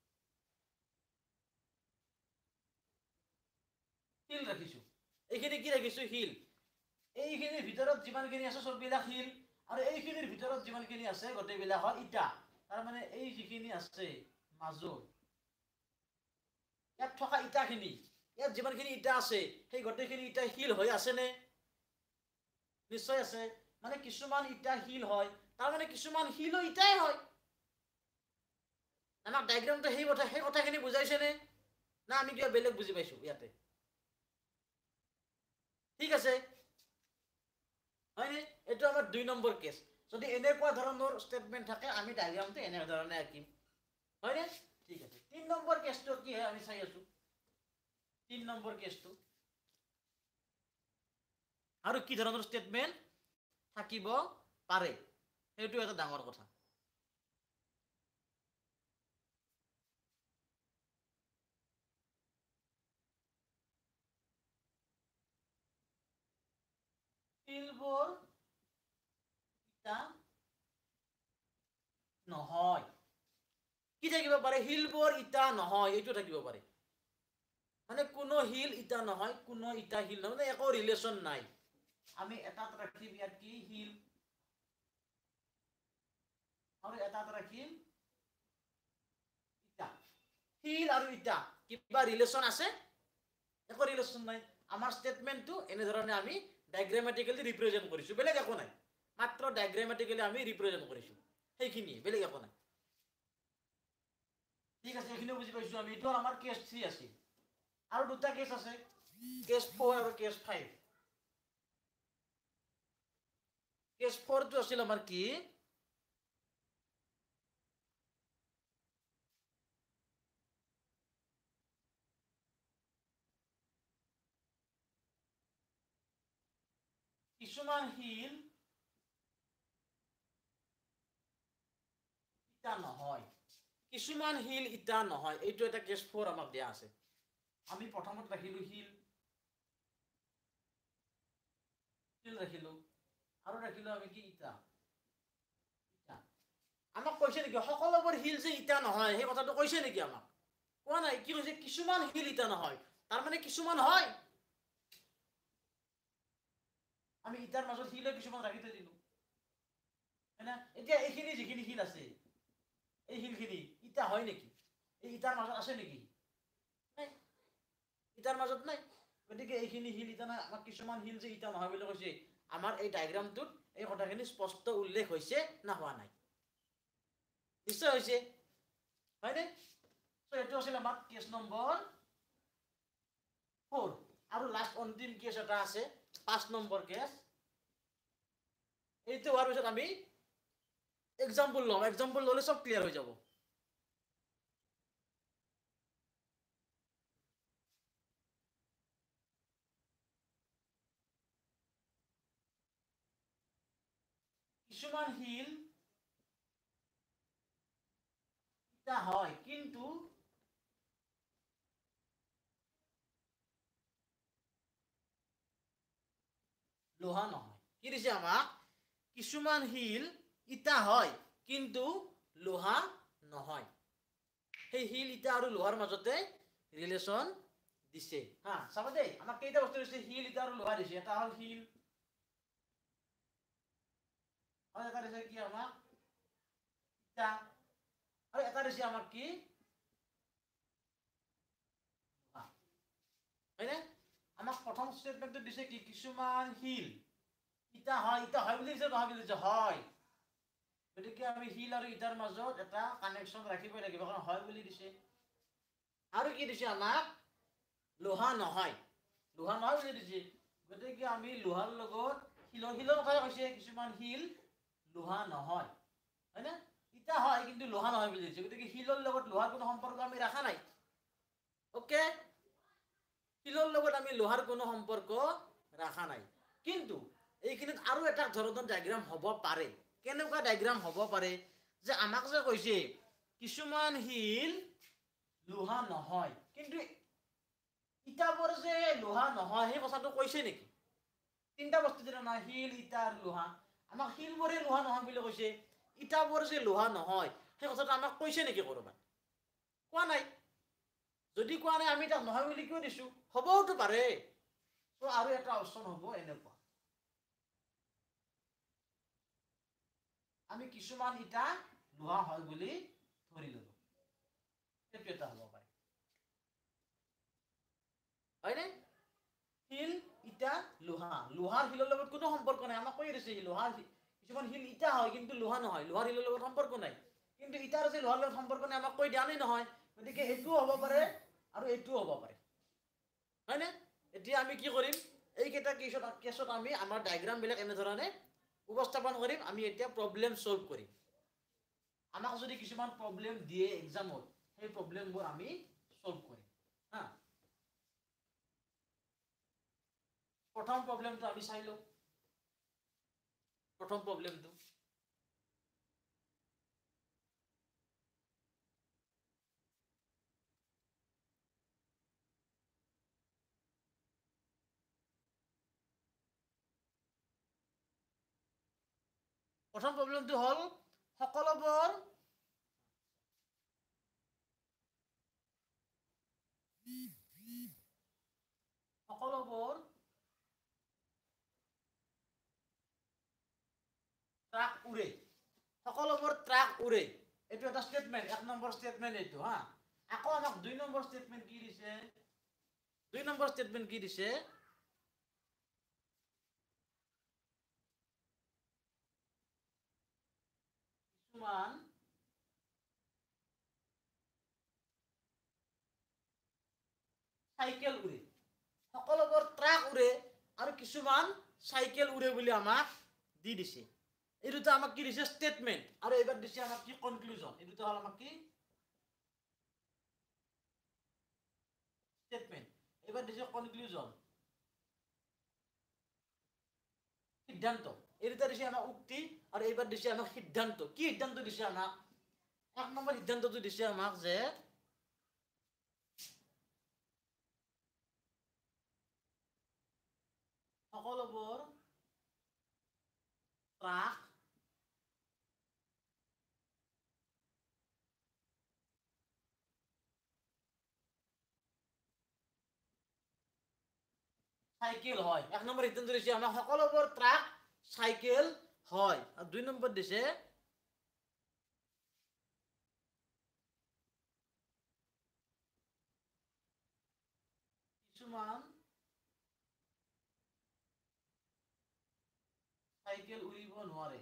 শিল ৰাখিছোঁ এইখিনি কি ৰাখিছোঁ শিল এইখিনিৰ ভিতৰত যিমানখিনি আছে চববিলাক শিল আৰু এইখিনিৰ ভিতৰত যিমানখিনি আছে গোটেইবিলাক হ'ল ইটা তাৰমানে এই যিখিনি আছে মাজত ইয়াত থকা ইটাখিনি ইয়াত যিমানখিনি ইটা আছে সেই গোটেইখিনি ইটা শিল হৈ আছেনে নিশ্চয় আছে মানে কিছুমান ইটা শিল হয় তাৰমানে কিছুমান শিলো ইটাই হয় আমাক ডায়গ্ৰামটো সেই কথা সেই কথাখিনি বুজাইছেনে না আমি কিবা বেলেগ বুজি পাইছোঁ ইয়াতে ঠিক আছে হয়নে এইটো আমাৰ দুই নম্বৰ কেছ যদি এনেকুৱা ধৰণৰ ষ্টেটমেণ্ট থাকে আমি ডায়গ্ৰামটো এনেধৰণে আঁকিম হয়নে ঠিক আছে তিন নম্বৰ কেছটো কি হয় আমি চাই আছোঁ তিন নম্বৰ কেছটো আৰু কি ধৰণৰ ষ্টেটমেণ্ট থাকিব পাৰে সেইটো এটা ডাঙৰ কথা শিলবোৰ ইটা নহয় কি থাকিব পাৰে শিলবোৰ ইটা নহয় এইটো থাকিব পাৰে মানে কোনো শিল ইটা নহয় কোনো ইটা শিল নহয় মানে একো ৰিলেশ্যন নাই আমি এটাত ৰাখিম ইয়াত কি শিল আৰু এটাত ৰাখিম ইটা শিল আৰু ইটা কিবা ৰিলেশ্যন আছে একো ৰিলেশ্যন নাই আমাৰ ষ্টেটমেণ্টটো এনেধৰণে আমি ডায়গ্ৰামেটিকেলি ৰিপ্ৰেজেণ্ট কৰিছোঁ বেলেগ একো নাই মাত্ৰ ডায়গ্ৰামেটিকেলি আমি ৰিপ্ৰেজেণ্ট কৰিছোঁ সেইখিনিয়ে বেলেগ একো নাই ঠিক আছে এইখিনিও বুজি পাইছোঁ আমি এইটো আমাৰ কেছ থ্ৰী আছিল আৰু দুটা কেছ আছে কেছ ফ'ৰ আৰু কেছ ফাইভ কেছ ফ'ৰটো আছিল আমাৰ কি কিছুমান শিল ইটা নহয় কিছুমান শিল ইটা নহয় এইটো এটা কেছ ফ'ৰ আমাক দিয়া আছে আমি প্ৰথমত ৰাখিলোঁ শিল শিল ৰাখিলোঁ আৰু ৰাখিলোঁ আমি কি ইটা ইটা আমাক কৈছে নেকি সকলোবোৰ শিল যে ইটা নহয় সেই কথাটো কৈছে নেকি আমাক কোৱা নাই কি কৈছে কিছুমান শিল ইটা নহয় তাৰমানে কিছুমান হয় আমি ইটাৰ মাজত শিল কিছুমান ৰাখি থৈ দিলোঁ হয়নে এতিয়া এইখিনি যিখিনি শিল আছে এই শিলখিনি ইটা হয় নেকি এই ইটাৰ মাজত আছে নেকি নাই ইটাৰ মাজত নাই গতিকে এইখিনি শিল ইটা নাই আমাক কিছুমান শিল যে ইটা নহয় বুলি কৈছে আমাৰ এই ডায়াগ্ৰামটোত এই কথাখিনি স্পষ্ট উল্লেখ হৈছে না হোৱা নাই? নিশ্চয় হৈছে, হয়নে? চ' এইটো আছিল আমাৰ কেছ নম্বৰ ফ'ৰ। আৰু লাষ্ট অন্তিম কেছ এটা আছে, পাঁচ নম্বৰ কেছ। এইটো হোৱাৰ পিছত আমি এক্সাম্পল ল'ম, এক্সাম্পল ল'লে চব ক্লিয়াৰ হৈ যাব। কিছুমান শিল ইটা হয় কিন্তু লোহা নহয়। কি দিছে আমাক? কিছুমান শিল ইটা হয় কিন্তু লোহা নহয়। সেই শিল ইটা আৰু লোহাৰ মাজতে ৰিলেশ্যন দিছে। হা, চাবা দেই, আমাক কেইটা বস্তু দিছে? শিল ইটা আৰু লোহা দিছে। এটা হ'ল শিল, আৰু এটা দিছে কি আমাক? ইটা, আৰু এটা দিছে আমাক কি? হয়নে? আমাক প্ৰথম ষ্টেটমেণ্টটো দিছে কি? কিছুমান শিল ইটা হয়, ইটা হয় বুলি দিছে, নহয় বুলি দিছে? হয়। গতিকে আমি শিল আৰু ইটাৰ মাজত এটা কানেকশ্যন ৰাখিবই লাগিব, কাৰণ হয় বুলি দিছে। আৰু কি দিছে আমাক? লোহা নহয়, লোহা নহয় বুলি দিছে। গতিকে আমি লোহাৰ লগত শিলৰ শিলৰ কথাই কৈছে, কিছুমান শিল লোহা নহয়, হয়নে? ইটা হয় কিন্তু লোহা নহয় বুলি দিছে। গতিকে শিলৰ লগত লোহাৰ কোনো সম্পৰ্ক আমি ৰখা নাই। অ'কে, শিলৰ লগত আমি লোহাৰ কোনো সম্পৰ্ক ৰখা নাই। কিন্তু এইখিনিত আৰু এটা ধৰণৰ ডায়গ্ৰাম হ'ব পাৰে। কেনেকুৱা ডায়গ্ৰাম হ'ব পাৰে? যে আমাক যে কৈছে কিছুমান শিল লোহা নহয়, কিন্তু ইটাবোৰ যে লোহা নহয় সেই কথাটো কৈছে নেকি? তিনিটা বস্তু যেনে নহয়, শিল, ইটা আৰু লোহা। আমাক শিলবোৰে লোহা নহয় বুলি কৈছে, ইটাবোৰ যে লোহা নহয় সেই কথাটো আমাক কৈছে নেকি ক'ৰবাত? কোৱা নাই। যদি কোৱা নাই, আমি তাক নহয় বুলি কিয় দিছো? হ'বওতো পাৰে। ত' আৰু এটা অপশ্যন হ'ব এনেকুৱা, আমি কিছুমান ইটা লোহা হয় বুলি ধৰি ললো, সেইটো এটা হ'ব পাৰে, হয়নে? শিল, ইটা, লোহা। লোহাৰ শিলৰ লগত কোনো সম্পৰ্ক নাই, আমাক কৈ দিছে লোহাৰ কিছুমান শিল ইটা হয় কিন্তু লোহা নহয়, লোহাৰ শিলৰ লগত সম্পৰ্ক নাই। কিন্তু ইটাৰ যে লোহাৰ লগত সম্পৰ্ক নাই আমাক কৈ দিয়া নাই নহয়। গতিকে এইটোও হ'ব পাৰে আৰু এইটোও হ'ব পাৰে, হয়নে? এতিয়া আমি কি কৰিম? এইকেইটা কেছত কেছত আমি আমাৰ ডায়গ্ৰামবিলাক এনেধৰণে উপস্থাপন কৰিম। আমি এতিয়া প্ৰব্লেম চল্ভ কৰিম। আমাক যদি কিছুমান প্ৰব্লেম দিয়ে এক্সামত, সেই প্ৰব্লেমবোৰ আমি চল্ভ কৰিম। হা, প্ৰথম প্ৰব্লেমটো আমি চাই লওঁ। প্ৰথম প্ৰব্লেমটো প্ৰথম প্ৰব্লেমটো হ'ল সকলোবোৰ সকলোবোৰ ট্ৰাক উৰে। সকলোবোৰ ট্ৰাক উৰে, এইটো এটা ষ্টেটমেণ্ট, এক নম্বৰ ষ্টেটমেণ্ট এইটো। হা, আকৌ আমাক দুই নম্বৰ ষ্টেটমেণ্ট কি দিছে? দুই নম্বৰ ষ্টেটমেণ্ট কি দিছে? কিছুমান চাইকেল উৰে। সকলোবোৰ ট্ৰাক উৰে আৰু কিছুমান চাইকেল উৰে বুলি আমাক দি দিছে। এই দুটা আমাক কি দিছে? ষ্টেটমেণ্ট। আৰু এইবাৰ দিছে আমাক কি? কনক্লুজন। এই দুটা হ'ল আমাক কি? ষ্টেটমেণ্ট। এইবাৰ দিছে কনক্লুজন, সিদ্ধান্ত। এই দুটা দিছে আমাক উক্তি, আৰু এইবাৰ দিছে আমাক সিদ্ধান্ত। কি সিদ্ধান্ত দিছে আমাক? এক নম্বৰ সিদ্ধান্তটো দিছে আমাক যে সকলোবোৰ ট্ৰাক চাইকেল হয়। এক নম্বৰ সিদ্ধান্ত দিছে আমাক সকলোবোৰ ট্ৰাক চাইকেল হয়। আৰু দুই নম্বৰ দিছে কিছুমান চাইকেল উৰিব নোৱাৰে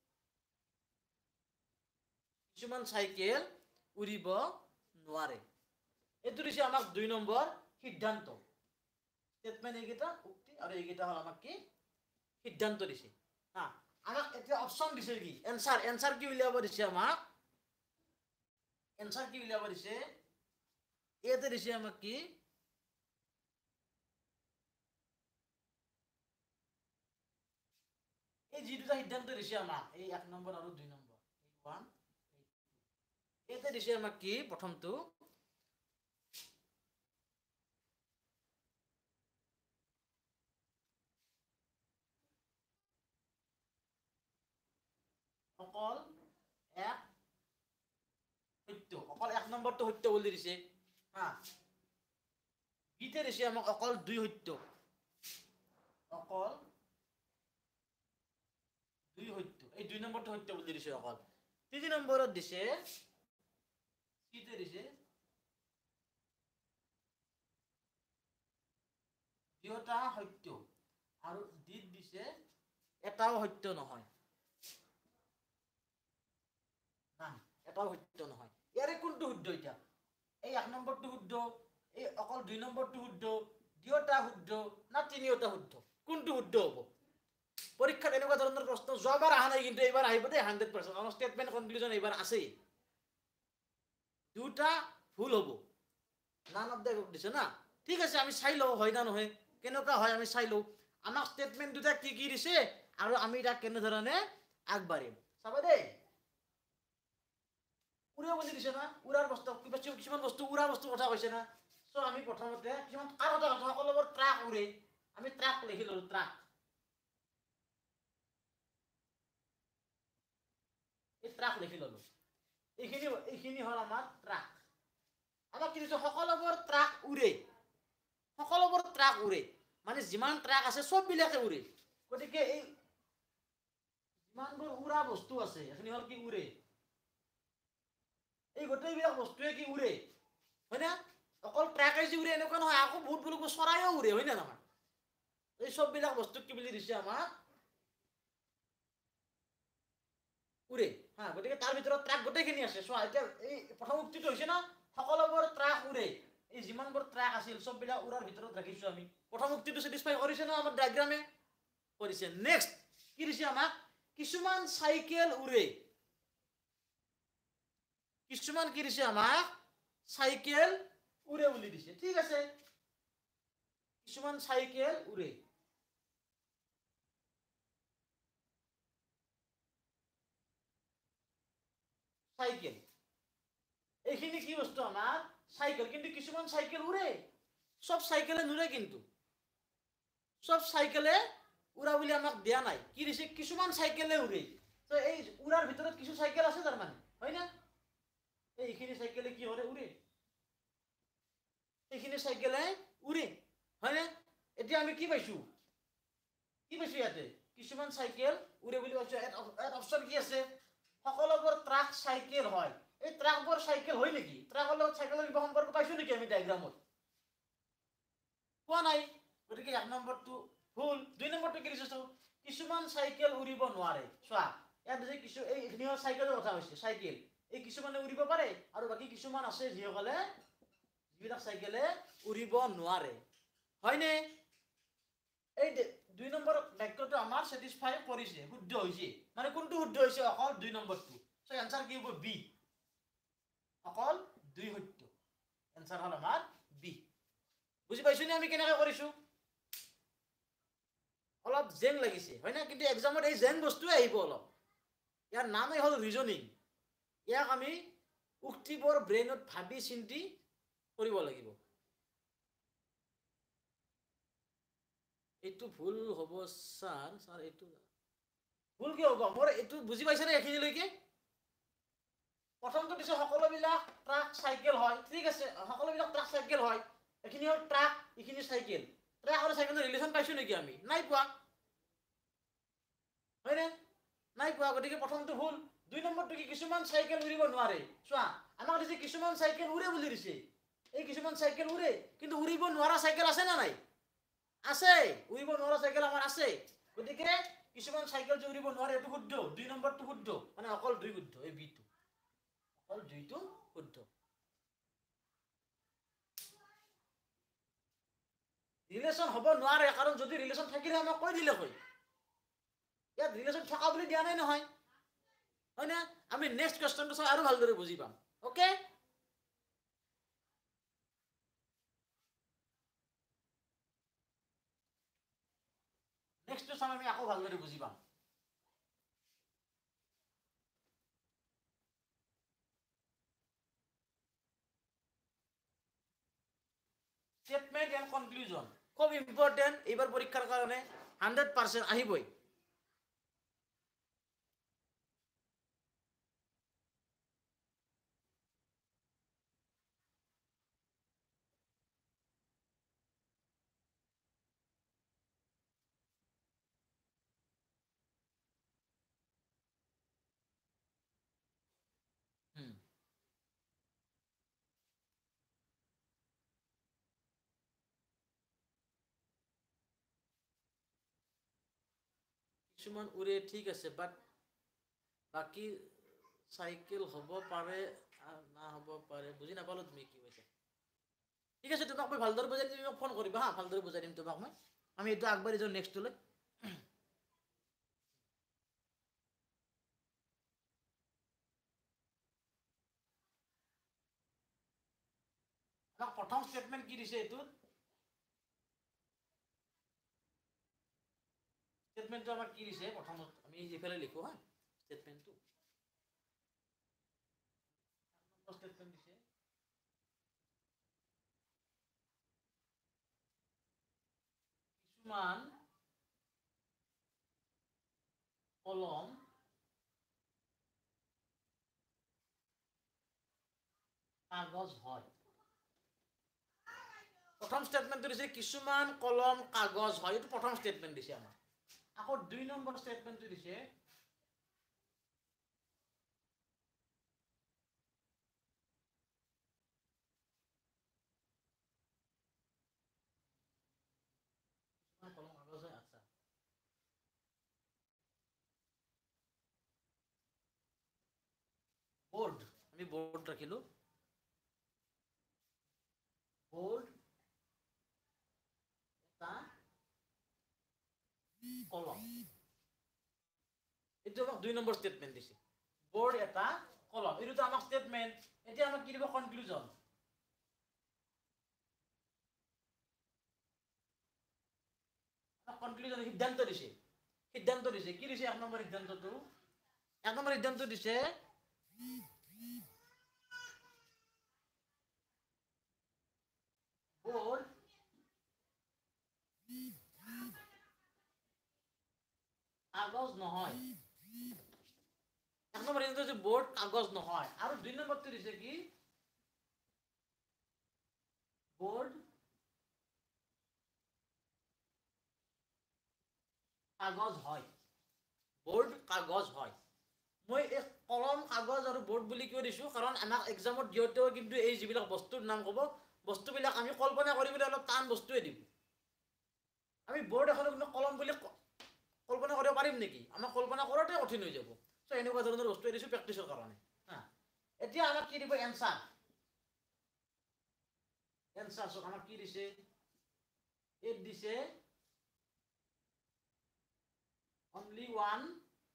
কিছুমান চাইকেল উৰিব নোৱাৰে এইটো দিছে আমাক দুই নম্বৰ সিদ্ধান্ত স্টেটমেন্ট এইকেইটা উক্তি আৰু এইকেইটা হল আমাক কি সিদ্ধান্ত দিছে হা আমাক এতিয়া অপচন দিছে কি এনসার এনসার কি উলিয়াব দিছে আমাক এনসার কি উলিয়াব দিছে এতে দিছে আমাক কি এই যে দুটা সিদ্ধান্ত দিছে আমাক এই এক নম্বৰ আৰু দুই নম্বৰ এই এক এতে দিছে আমাক কি প্ৰথমটো অকল এক সত্য অকল এক নম্বৰটো সত্য বুলি দিছে হা বিতে দিছে আমাক অকল দুই সত্য অকল দুই সত্য এই দুই নম্বৰটো সত্য বুলি দিছে অকল তিনি নম্বৰত দিছে কিতে দিছে দুটা সত্য আৰু ডিত দিছে এটাও সত্য নহয় না এটাও সত্য নহয় ইয়াৰে কোনটো শুদ্ধ এটা এই এক নম্বৰটো শুদ্ধ এই অকল দুই নম্বৰটো শুদ্ধ দুটা শুদ্ধ না তিনিটা শুদ্ধ কোনটো শুদ্ধ হ'ব পৰীক্ষাত এনেকুৱা ধৰণৰ প্ৰশ্ন যোৱাবাৰ আহা নাই কিন্তু এইবাৰ আহিব দেই হাণ্ড্ৰেড পাৰ্চেণ্ট আমাৰ ষ্টেটমেণ্ট কনক্লুজন এইবাৰ আছেই দুটা ভুল হ'ব নান অফ দ্য দিছে না ঠিক আছে আমি চাই লওঁ হয় না নহয় কেনেকুৱা হয় আমি চাই লওঁ আমাক ষ্টেটমেণ্ট দুটা কি কি দিছে আৰু আমি তাক কেনেধৰণে আগবাঢ়িম চাবা দেই উৰা বুলি দিছে না উৰাৰ বস্তু কিবা কিছুমান বস্তু উৰা বস্তু কথা কৈছে না চ' আমি প্ৰথমতে কিছুমান কাৰ কথা কথা সকলোবোৰ ট্ৰাক উৰে আমি ট্ৰাক লিখি ল'লো ট্ৰাক এই ট্ৰাক লিখি ল'লো এইখিনি এইখিনি হ'ল আমাৰ ট্ৰাক আমাক কি দিছে সকলোবোৰ ট্ৰাক উৰে সকলোবোৰ ট্ৰাক উৰে মানে যিমান ট্ৰাক আছে চববিলাকে উৰে গতিকে এই যিমানবোৰ উৰা বস্তু আছে এইখিনি হ'ল কি উৰে এই গোটেইবিলাক বস্তুৱে কি উৰে হয় না অকল ট্ৰাকে যি উৰে এনেকুৱা নহয় আকৌ বহুত বহুত চৰাইও উৰে হয় না নহয় এই চববিলাক বস্তু কি বুলি দিছে আমাক উৰে হা গতিকে তাৰ ভিতৰত ট্ৰাক গোটেইখিনি আছে চোৱা এতিয়া এই প্ৰথম উক্তিটো হৈছে না সকলোবোৰ ট্ৰাক উৰে এই যিমানবোৰ ট্ৰাক আছিল চববিলাক উৰাৰ ভিতৰত ৰাখিছো আমি প্ৰথম উক্তিটো স্যাটিসফাই কৰিছে না আমাৰ ডায়াগ্ৰামে কৰিছে নেক্সট কি দিছে আমাক কিছুমান চাইকেল উৰে কিছুমান কি দিছে আমাক চাইকেল উৰে বুলি দিছে ঠিক আছে কিছুমান চাইকেল উৰে চাইকেল এইখিনি কি বস্তু আমাৰ চাইকেল কিন্তু কিছুমান চাইকেল উৰে সব চাইকেলে নুৰে কিন্তু সব চাইকেলে উৰা বুলি আমাক দিয়া নাই কি দিছে কিছুমান চাইকেলে উৰে তো এই উৰাৰ ভিতৰত কিছু চাইকেল আছে তাৰ মানে হয় না এইখিনি চাইকেলে কি হৰে উৰে এইখিনি চাইকেলে উৰে হয় না এতিয়া আমি কি পাইছো কি পাইছো ইয়াতে কিছুমান চাইকেল উৰে বুলি পাইছো এট অপচন কি আছে সকলোবোৰ ট্ৰাক চাইকেল হয় এই ট্ৰাকবোৰ চাইকেল হয় নেকি ট্ৰাকৰ লগত চাইকেলৰ কিবা সম্পৰ্ক পাইছো নেকি আমি ডায়াগ্ৰামত পোৱা নাই গতিকে এক নম্বৰটো ভুল দুই নম্বৰটো কি দিছে কিছুমান চাইকেল উৰিব নোৱাৰে চোৱা ইয়াত যে কিছু এই নিহৰ চাইকেলৰ কথা হৈছে চাইকেল এই কিছুমানে উৰিব পাৰে আৰু বাকি কিছুমান আছে যিসকলে যিবিলাক চাইকেলে উৰিব নোৱাৰে হয়নে এই দুই নম্বৰ বাক্যটো আমাৰ স্যাটিসফাই কৰিছে শুদ্ধ হৈছে মানে কোনটো শুদ্ধ হৈছে অকল দুই নম্বৰটো সো আনসাৰ কি হ'ব বি অকল দুই সত্য আনসাৰ হ'ল আমাৰ বি বুজি পাইছো নে আমি কেনেকৈ কৰিছো অলপ জেং লাগিছে হয় না কিন্তু এক্সামত এই জেং বস্তুৱে আহিব অলপ ইয়াৰ নামেই হ'ল ৰিজনিং ইয়াক আমি উক্তিবোৰ ব্ৰেইনত ভাবি চিন্তি কৰিব লাগিব এইটো ভুল হ'ব স্যাৰ স্যাৰ এইটো ভুল কি হ'ব মোৰ এইটো বুজি পাইছে নে এখিনিলৈকে প্ৰথমটো দিছে সকলোবিলাক ট্ৰাক চাইকেল হয় ঠিক আছে সকলোবিলাক ট্ৰাক চাইকেল হয় এখিনি হ'ল ট্ৰাক এখিনি চাইকেল ট্ৰাক আৰু চাইকেলৰ ৰিলেশ্যন পাইছো নেকি আমি নাই পোৱা হয়নে নাই পোৱা গতিকে প্ৰথমটো ভুল দুই নম্বৰটো কি কিছুমান চাইকেল উৰিব নোৱাৰে চোৱা আমাক দিছে কিছুমান চাইকেল উৰে বুলি দিছে এই কিছুমান চাইকেল উৰে কিন্তু উৰিব নোৱাৰা চাইকেল আছে না নাই আছে উৰিব নোৱাৰা চাইকেল আমাৰ আছে গতিকে কিছুমান চাইকেল যে উৰিব নোৱাৰে এইটো শুদ্ধ দুই নম্বৰটো শুদ্ধ মানে অকল দুই শুদ্ধ এই বিটো অকল দুইটো শুদ্ধ ৰিলেশ্যন হ'ব নোৱাৰে কাৰণ যদি ৰিলেশ্যন থাকিলে আমাক কৈ দিলে হয় ইয়াত ৰিলেশ্যন থকা বুলি দিয়া নাই নহয় হয় না আমি নেক্সট কুৱেশ্যনটো চাই আৰু ভালদৰে বুজি পাম ওকে নেক্সটটো চাম আমি আকৌ ভালদৰে বুজি পাম statement and conclusion খুব ইম্পৰ্টেণ্ট এইবাৰ পৰীক্ষাৰ কাৰণে হাণ্ড্ৰেড পাৰ্চেণ্ট আহিবই কিছুমান উৰে ঠিক আছে বাট বাকী চাইকেল হ'ব পাৰে না হ'ব পাৰে বুজি নাপালো তুমি কি কৈছা ঠিক আছে তোমাক মই ভালদৰে বুজাই দিম মোক ফোন কৰিবা হা ভালদৰে বুজাই দিম তোমাক মই আমি এইটো আগবাঢ়ি যাওঁ নেক্সটলৈ আমাক প্ৰথম ষ্টেটমেণ্ট কি দিছে এইটো ষ্টেটমেণ্টটো আমাক কি দিছে প্ৰথমত আমি এইফালে লিখো হা ষ্টেটমেণ্টটো ষ্টেটমেণ্ট দিছে কিছুমান কলম কাগজ হয় প্ৰথম ষ্টেটমেণ্টটো দিছে কিছুমান কলম কাগজ হয় এইটো প্ৰথম ষ্টেটমেণ্ট দিছে আমাক আকৌ দুই নম্বৰ ষ্টেটমেণ্টটো দিছে কলম কাগজ হয় আচ্ছা বোর্ড আমি বোর্ড রাখিলো বোর্ড এটা কলম এইটো আমাক দুই নম্বৰ ষ্টেটমেণ্ট দিছে বোর্ড এটা কলম এইটো আমাক ষ্টেটমেণ্ট এতিয়া আমাক কি দিব কনক্লুজন কনক্লুজন সিদ্ধান্ত দিছে সিদ্ধান্ত দিছে কি দিছে এক নম্বৰ সিদ্ধান্তটো এক নম্বৰ সিদ্ধান্ত দিছে বোর্ড কাগজ নহয় এক নম্বৰ সিদ্ধান্ত দিছে বোর্ড কাগজ নহয় আৰু দুই নম্বৰটো দিছে কি বোর্ড কাগজ হয় বোর্ড কাগজ হয় মই এই কলম কাগজ আৰু বোর্ড বুলি কিয় দিছো কাৰণ আমাক এক্সামত দিওঁতেও কিন্তু এই যিবিলাক বস্তুৰ নাম ক'ব বস্তুবিলাক আমি কল্পনা কৰিবলৈ অলপ টান বস্তুৱে দিব আমি বোর্ড এখন কিন্তু কলম বুলি কল্পনা কৰিব পাৰিম নেকি আমাক কল্পনা কৰোঁতে কঠিন হৈ যাব চ' এনেকুৱা ধৰণৰ বস্তু দিছো প্ৰেক্টিছৰ কাৰণে হা এতিয়া আমাক কি দিব এনসাৰ এনসাৰ চ' আমাক কি দিছে এইট দিছে only one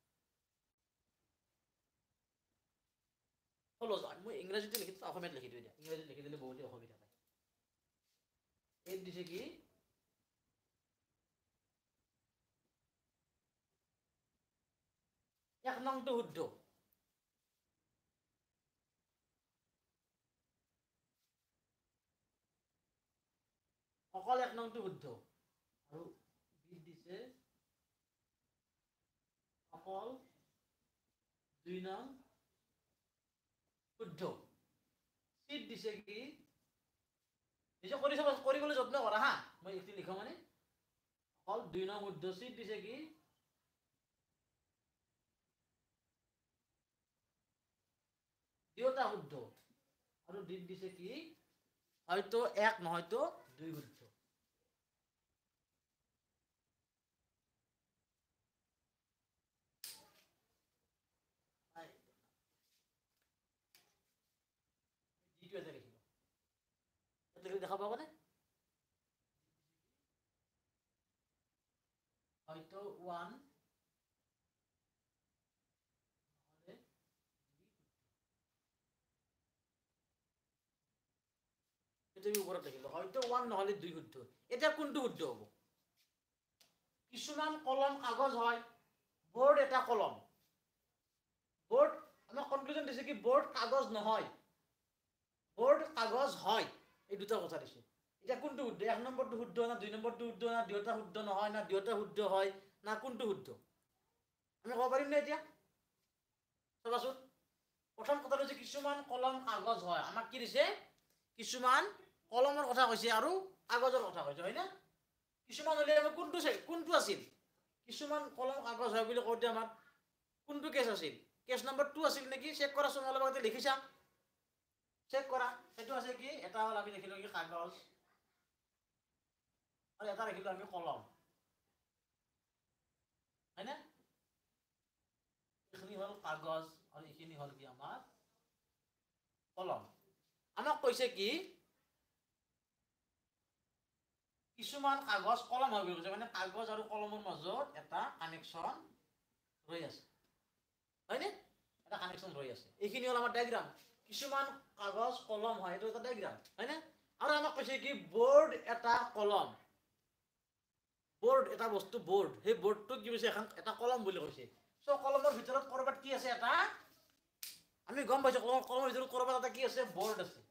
follows মই ইংৰাজীতে লিখি দিছো অসমীয়াত লিখি দিওঁ ইংৰাজীত লিখি দিলে বহুতে অসুবিধা পায় এইট দিছে কি এক নংটো শুদ্ধ অকল এক নংটো শুদ্ধ আৰু বিত দিছে অকল দুই নং শুদ্ধ চিট দিছে কি নিজে কৰি চাব কৰিবলৈ যত্ন কৰা হা মই এইটো লিখো মানে অকল দুই নং শুদ্ধ চিট দিছে কি দুয়োটা শুদ্ধ আৰু ডিত দিছে কি হয়তো এক নহয়তো দুই শুদ্ধ ডিটো এটা লিখিব এটা দেখা পাবনে হয়তো ওৱান তুমি ওপৰত লিখিলো হয়তো ওৱান নহলে দুই শুদ্ধ এতিয়া কোনটো শুদ্ধ হ'ব কিছুমান কলম কাগজ হয় বোৰ্ড এটা কলম বোৰ্ড আমাৰ কনক্লুজন দিছে কি বোৰ্ড কাগজ নহয় বোৰ্ড কাগজ হয় এই দুটা কথা দিছে এতিয়া কোনটো শুদ্ধ এক নম্বৰটো শুদ্ধ না দুই নম্বৰটো শুদ্ধ না দুয়োটা শুদ্ধ নহয় না দুয়োটা শুদ্ধ হয় না কোনটো শুদ্ধ আমি ক'ব পাৰিম নে এতিয়া চাবাচোন প্ৰথম কথাটো হৈছে কিছুমান কলম কাগজ হয় আমাক কি দিছে কিছুমান কলমৰ কথা কৈছে আৰু কাগজৰ কথা কৈছে হয় না কিছুমান হলে আমি কোনটো কোনটো আছিল কিছুমান কলম কাগজ হয় বুলি কওঁতে আমাৰ কোনটো কেছ আছিল কেছ নম্বৰ টু আছিল নেকি চেক কৰাচোন অলপ আগতে লিখিছা চেক কৰা সেইটো আছে কি এটা হ'ল আমি লিখিলো কি কাগজ আৰু এটা লিখিলো আমি কলম হয় না এইখিনি হ'ল কাগজ আৰু এইখিনি হ'ল কি আমাৰ কলম আমাক কৈছে কি কিছুমান কাগজ কলম হৈ গৈছে মানে কাগজ আৰু কলমৰ মাজত এটা কানেকশ্যন ৰৈ আছে হয়নে এটা কানেকশ্যন ৰৈ আছে এইখিনি হ'ল আমাৰ ডায়াগ্ৰাম কিছুমান কাগজ কলম হয় এইটো এটা ডায়াগ্ৰাম হয়নে আৰু আমাক কৈছে কি বোৰ্ড এটা কলম বোৰ্ড এটা বস্তু বোৰ্ড সেই বোৰ্ডটো কি কৈছে এখন এটা কলম বুলি কৈছে চ' কলমৰ ভিতৰত কৰবাত কি আছে এটা আমি গম পাইছো কলম কলমৰ ভিতৰত কৰবাত এটা কি আছে বোৰ্ড আছে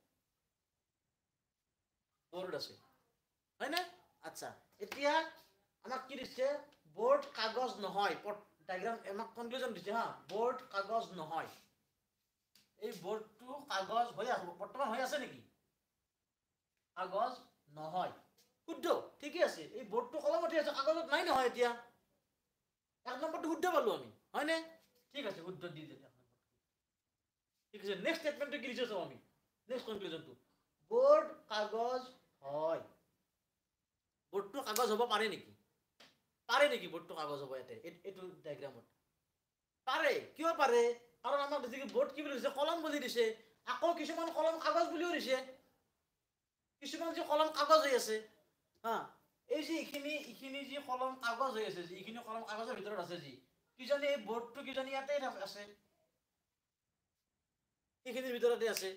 বোৰ্ড আছে হয়নে আচ্ছা এতিয়া আমাক কি দিছে বোৰ্ড কাগজ নহয় ডায়াগ্ৰাম আমাক কনক্লুজন দিছে হা বোৰ্ড কাগজ নহয় এই বোৰ্ডটো কাগজ হৈ আছে বৰ্তমান হৈ আছে নেকি কাগজ নহয় শুদ্ধ ঠিকই আছে এই বোৰ্ডটো কলমতে আছে কাগজত নাই নহয় এতিয়া এক নম্বৰটো শুদ্ধ পালো আমি হয়নে ঠিক আছে শুদ্ধ দি দিলে এক নম্বৰ ঠিক আছে নেক্সট স্টেটমেন্টটো কি দিছে চাও আমি নেক্সট কনক্লুজনটো বোৰ্ড কাগজ হয় বোৰ্ডটো কাগজ হ'ব পাৰে নেকি পাৰে নেকি বোৰ্ডটো কাগজ হ'ব ইয়াতে এইটো ডায়াগ্ৰামত পাৰে কিয় পাৰে কাৰণ আমাক দিছে কি বোৰ্ড কি বুলি দিছে কলম বুলি দিছে আকৌ কিছুমান কলম কাগজ বুলিও দিছে কিছুমান যে কলম কাগজ হৈ আছে হা এই যে এইখিনি এইখিনি যে কলম কাগজ হৈ আছে যে এইখিনি কলম কাগজৰ ভিতৰত আছে যি কিজানি এই বোৰ্ডটো কিজানি ইয়াতে আছে এইখিনিৰ ভিতৰতে আছে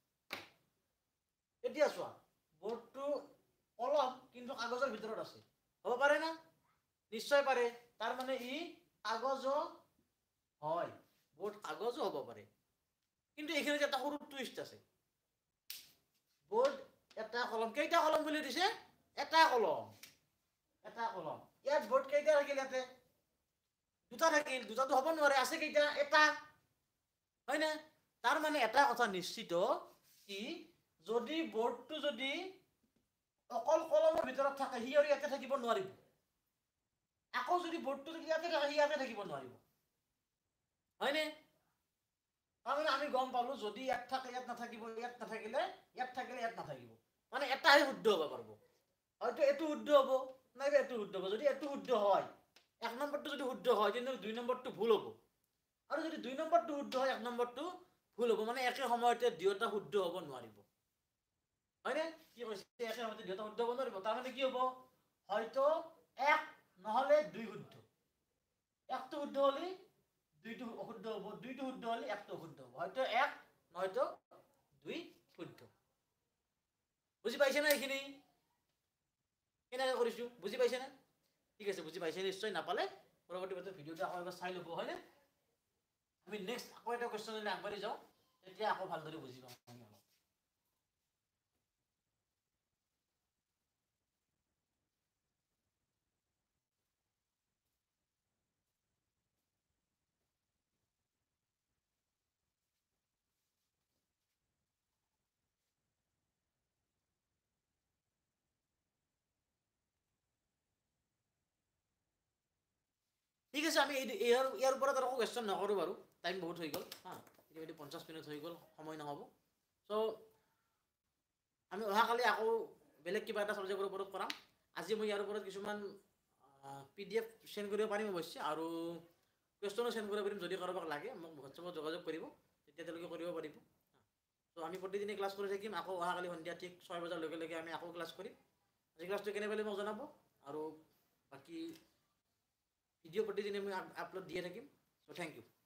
এতিয়া চোৱা বোৰ্ডটো কলম কিন্তু কাগজৰ ভিতৰত আছে হ'ব পাৰে না নিশ্চয় পাৰে তাৰ মানে ই কাগজ হয় বোৰ্ড কাগজও হ'ব পাৰে কিন্তু এইখিনিত এটা সৰু টুইষ্ট আছে বোৰ্ড এটা কলম কেইটা কলম বুলি দিছে এটা কলম এটা কলম ইয়াত বোৰ্ড কেইটা থাকিল ইয়াতে দুটা থাকিল দুটাটো হ'ব নোৱাৰে আছে কেইটা এটা হয় না তাৰ মানে এটা কথা নিশ্চিত কি যদি বোৰ্ডটো যদি অকল কলমৰ ভিতৰত থাকে হি আৰু ইয়াতে থাকিব নোৱাৰিব আকৌ যদি বোৰ্ডটো যদি ইয়াতে থাকে হি ইয়াতে থাকিব নোৱাৰিব হয়নে তাৰমানে আমি গম পালো যদি ইয়াত থাকে ইয়াত নাথাকিব ইয়াত নাথাকিলে ইয়াত থাকিলে ইয়াত নাথাকিব মানে এটাই শুদ্ধ হ'ব পাৰিব হয়তো এইটো শুদ্ধ হ'ব নাইবা এইটো শুদ্ধ হ'ব যদি এইটো শুদ্ধ হয় এক নম্বৰটো যদি শুদ্ধ হয় তেন্তে দুই নম্বৰটো ভুল হ'ব আৰু যদি দুই নম্বৰটো শুদ্ধ হয় এক নম্বৰটো ভুল হ'ব মানে একে সময়তে দুয়োটা শুদ্ধ হ'ব নোৱাৰিব হয়নে কি কৈছে একে সময়তে দুয়োটা শুদ্ধ হ'ব নোৱাৰিব তাৰমানে কি হ'ব হয়তো এক নহলে দুই শুদ্ধ একটো শুদ্ধ হ'লে দুইটো অশুদ্ধ হ'ব দুইটো শুদ্ধ হ'লে একটো অশুদ্ধ হ'ব হয়তো এক নহয়তো দুই শুদ্ধ বুজি পাইছে না এইখিনি কেনেকৈ কৰিছো বুজি পাইছে না ঠিক আছে বুজি পাইছে নিশ্চয় নাপালে পৰৱৰ্তী ভিডিঅ'টো আকৌ এবাৰ চাই ল'ব হয়নে আমি নেক্সট আকৌ এটা কুৱেশ্যনলৈ আগবাঢ়ি যাওঁ তেতিয়া আকৌ ভালদৰে বুজি পাম আমি অলপ ঠিক আছে আমি ইয়াৰ ইয়াৰ ওপৰত আৰু কুৱেশ্যন নকৰোঁ বাৰু টাইম বহুত হৈ গ'ল হা এতিয়া পঞ্চাছ মিনিট হৈ গ'ল সময় নহ'ব চ' আমি অহাকালি আকৌ বেলেগ কিবা এটা ছাবজেক্টৰ ওপৰত কৰাম আজি মই ইয়াৰ ওপৰত কিছুমান পি ডি এফ চেণ্ড কৰিব পাৰিম অৱশ্যে আৰু কুৱেশ্যনো চেণ্ড কৰিব পাৰিম যদি কাৰোবাক লাগে মোক হোৱাটছএপত যোগাযোগ কৰিব তেতিয়া তেওঁলোকে কৰিব পাৰিব তো আমি প্ৰতিদিনে ক্লাছ কৰি থাকিম, আকৌ অহাকালি সন্ধিয়া ঠিক ছয় বজাৰ লগে লগে আমি আকৌ ক্লাছ কৰিম। আজি ক্লাছটো কেনে পালে মোক জনাব, আৰু বাকী ভিডিঅ' প্ৰতিদিনে মই আপলোড দিয়ে থাকিম। So' thank U.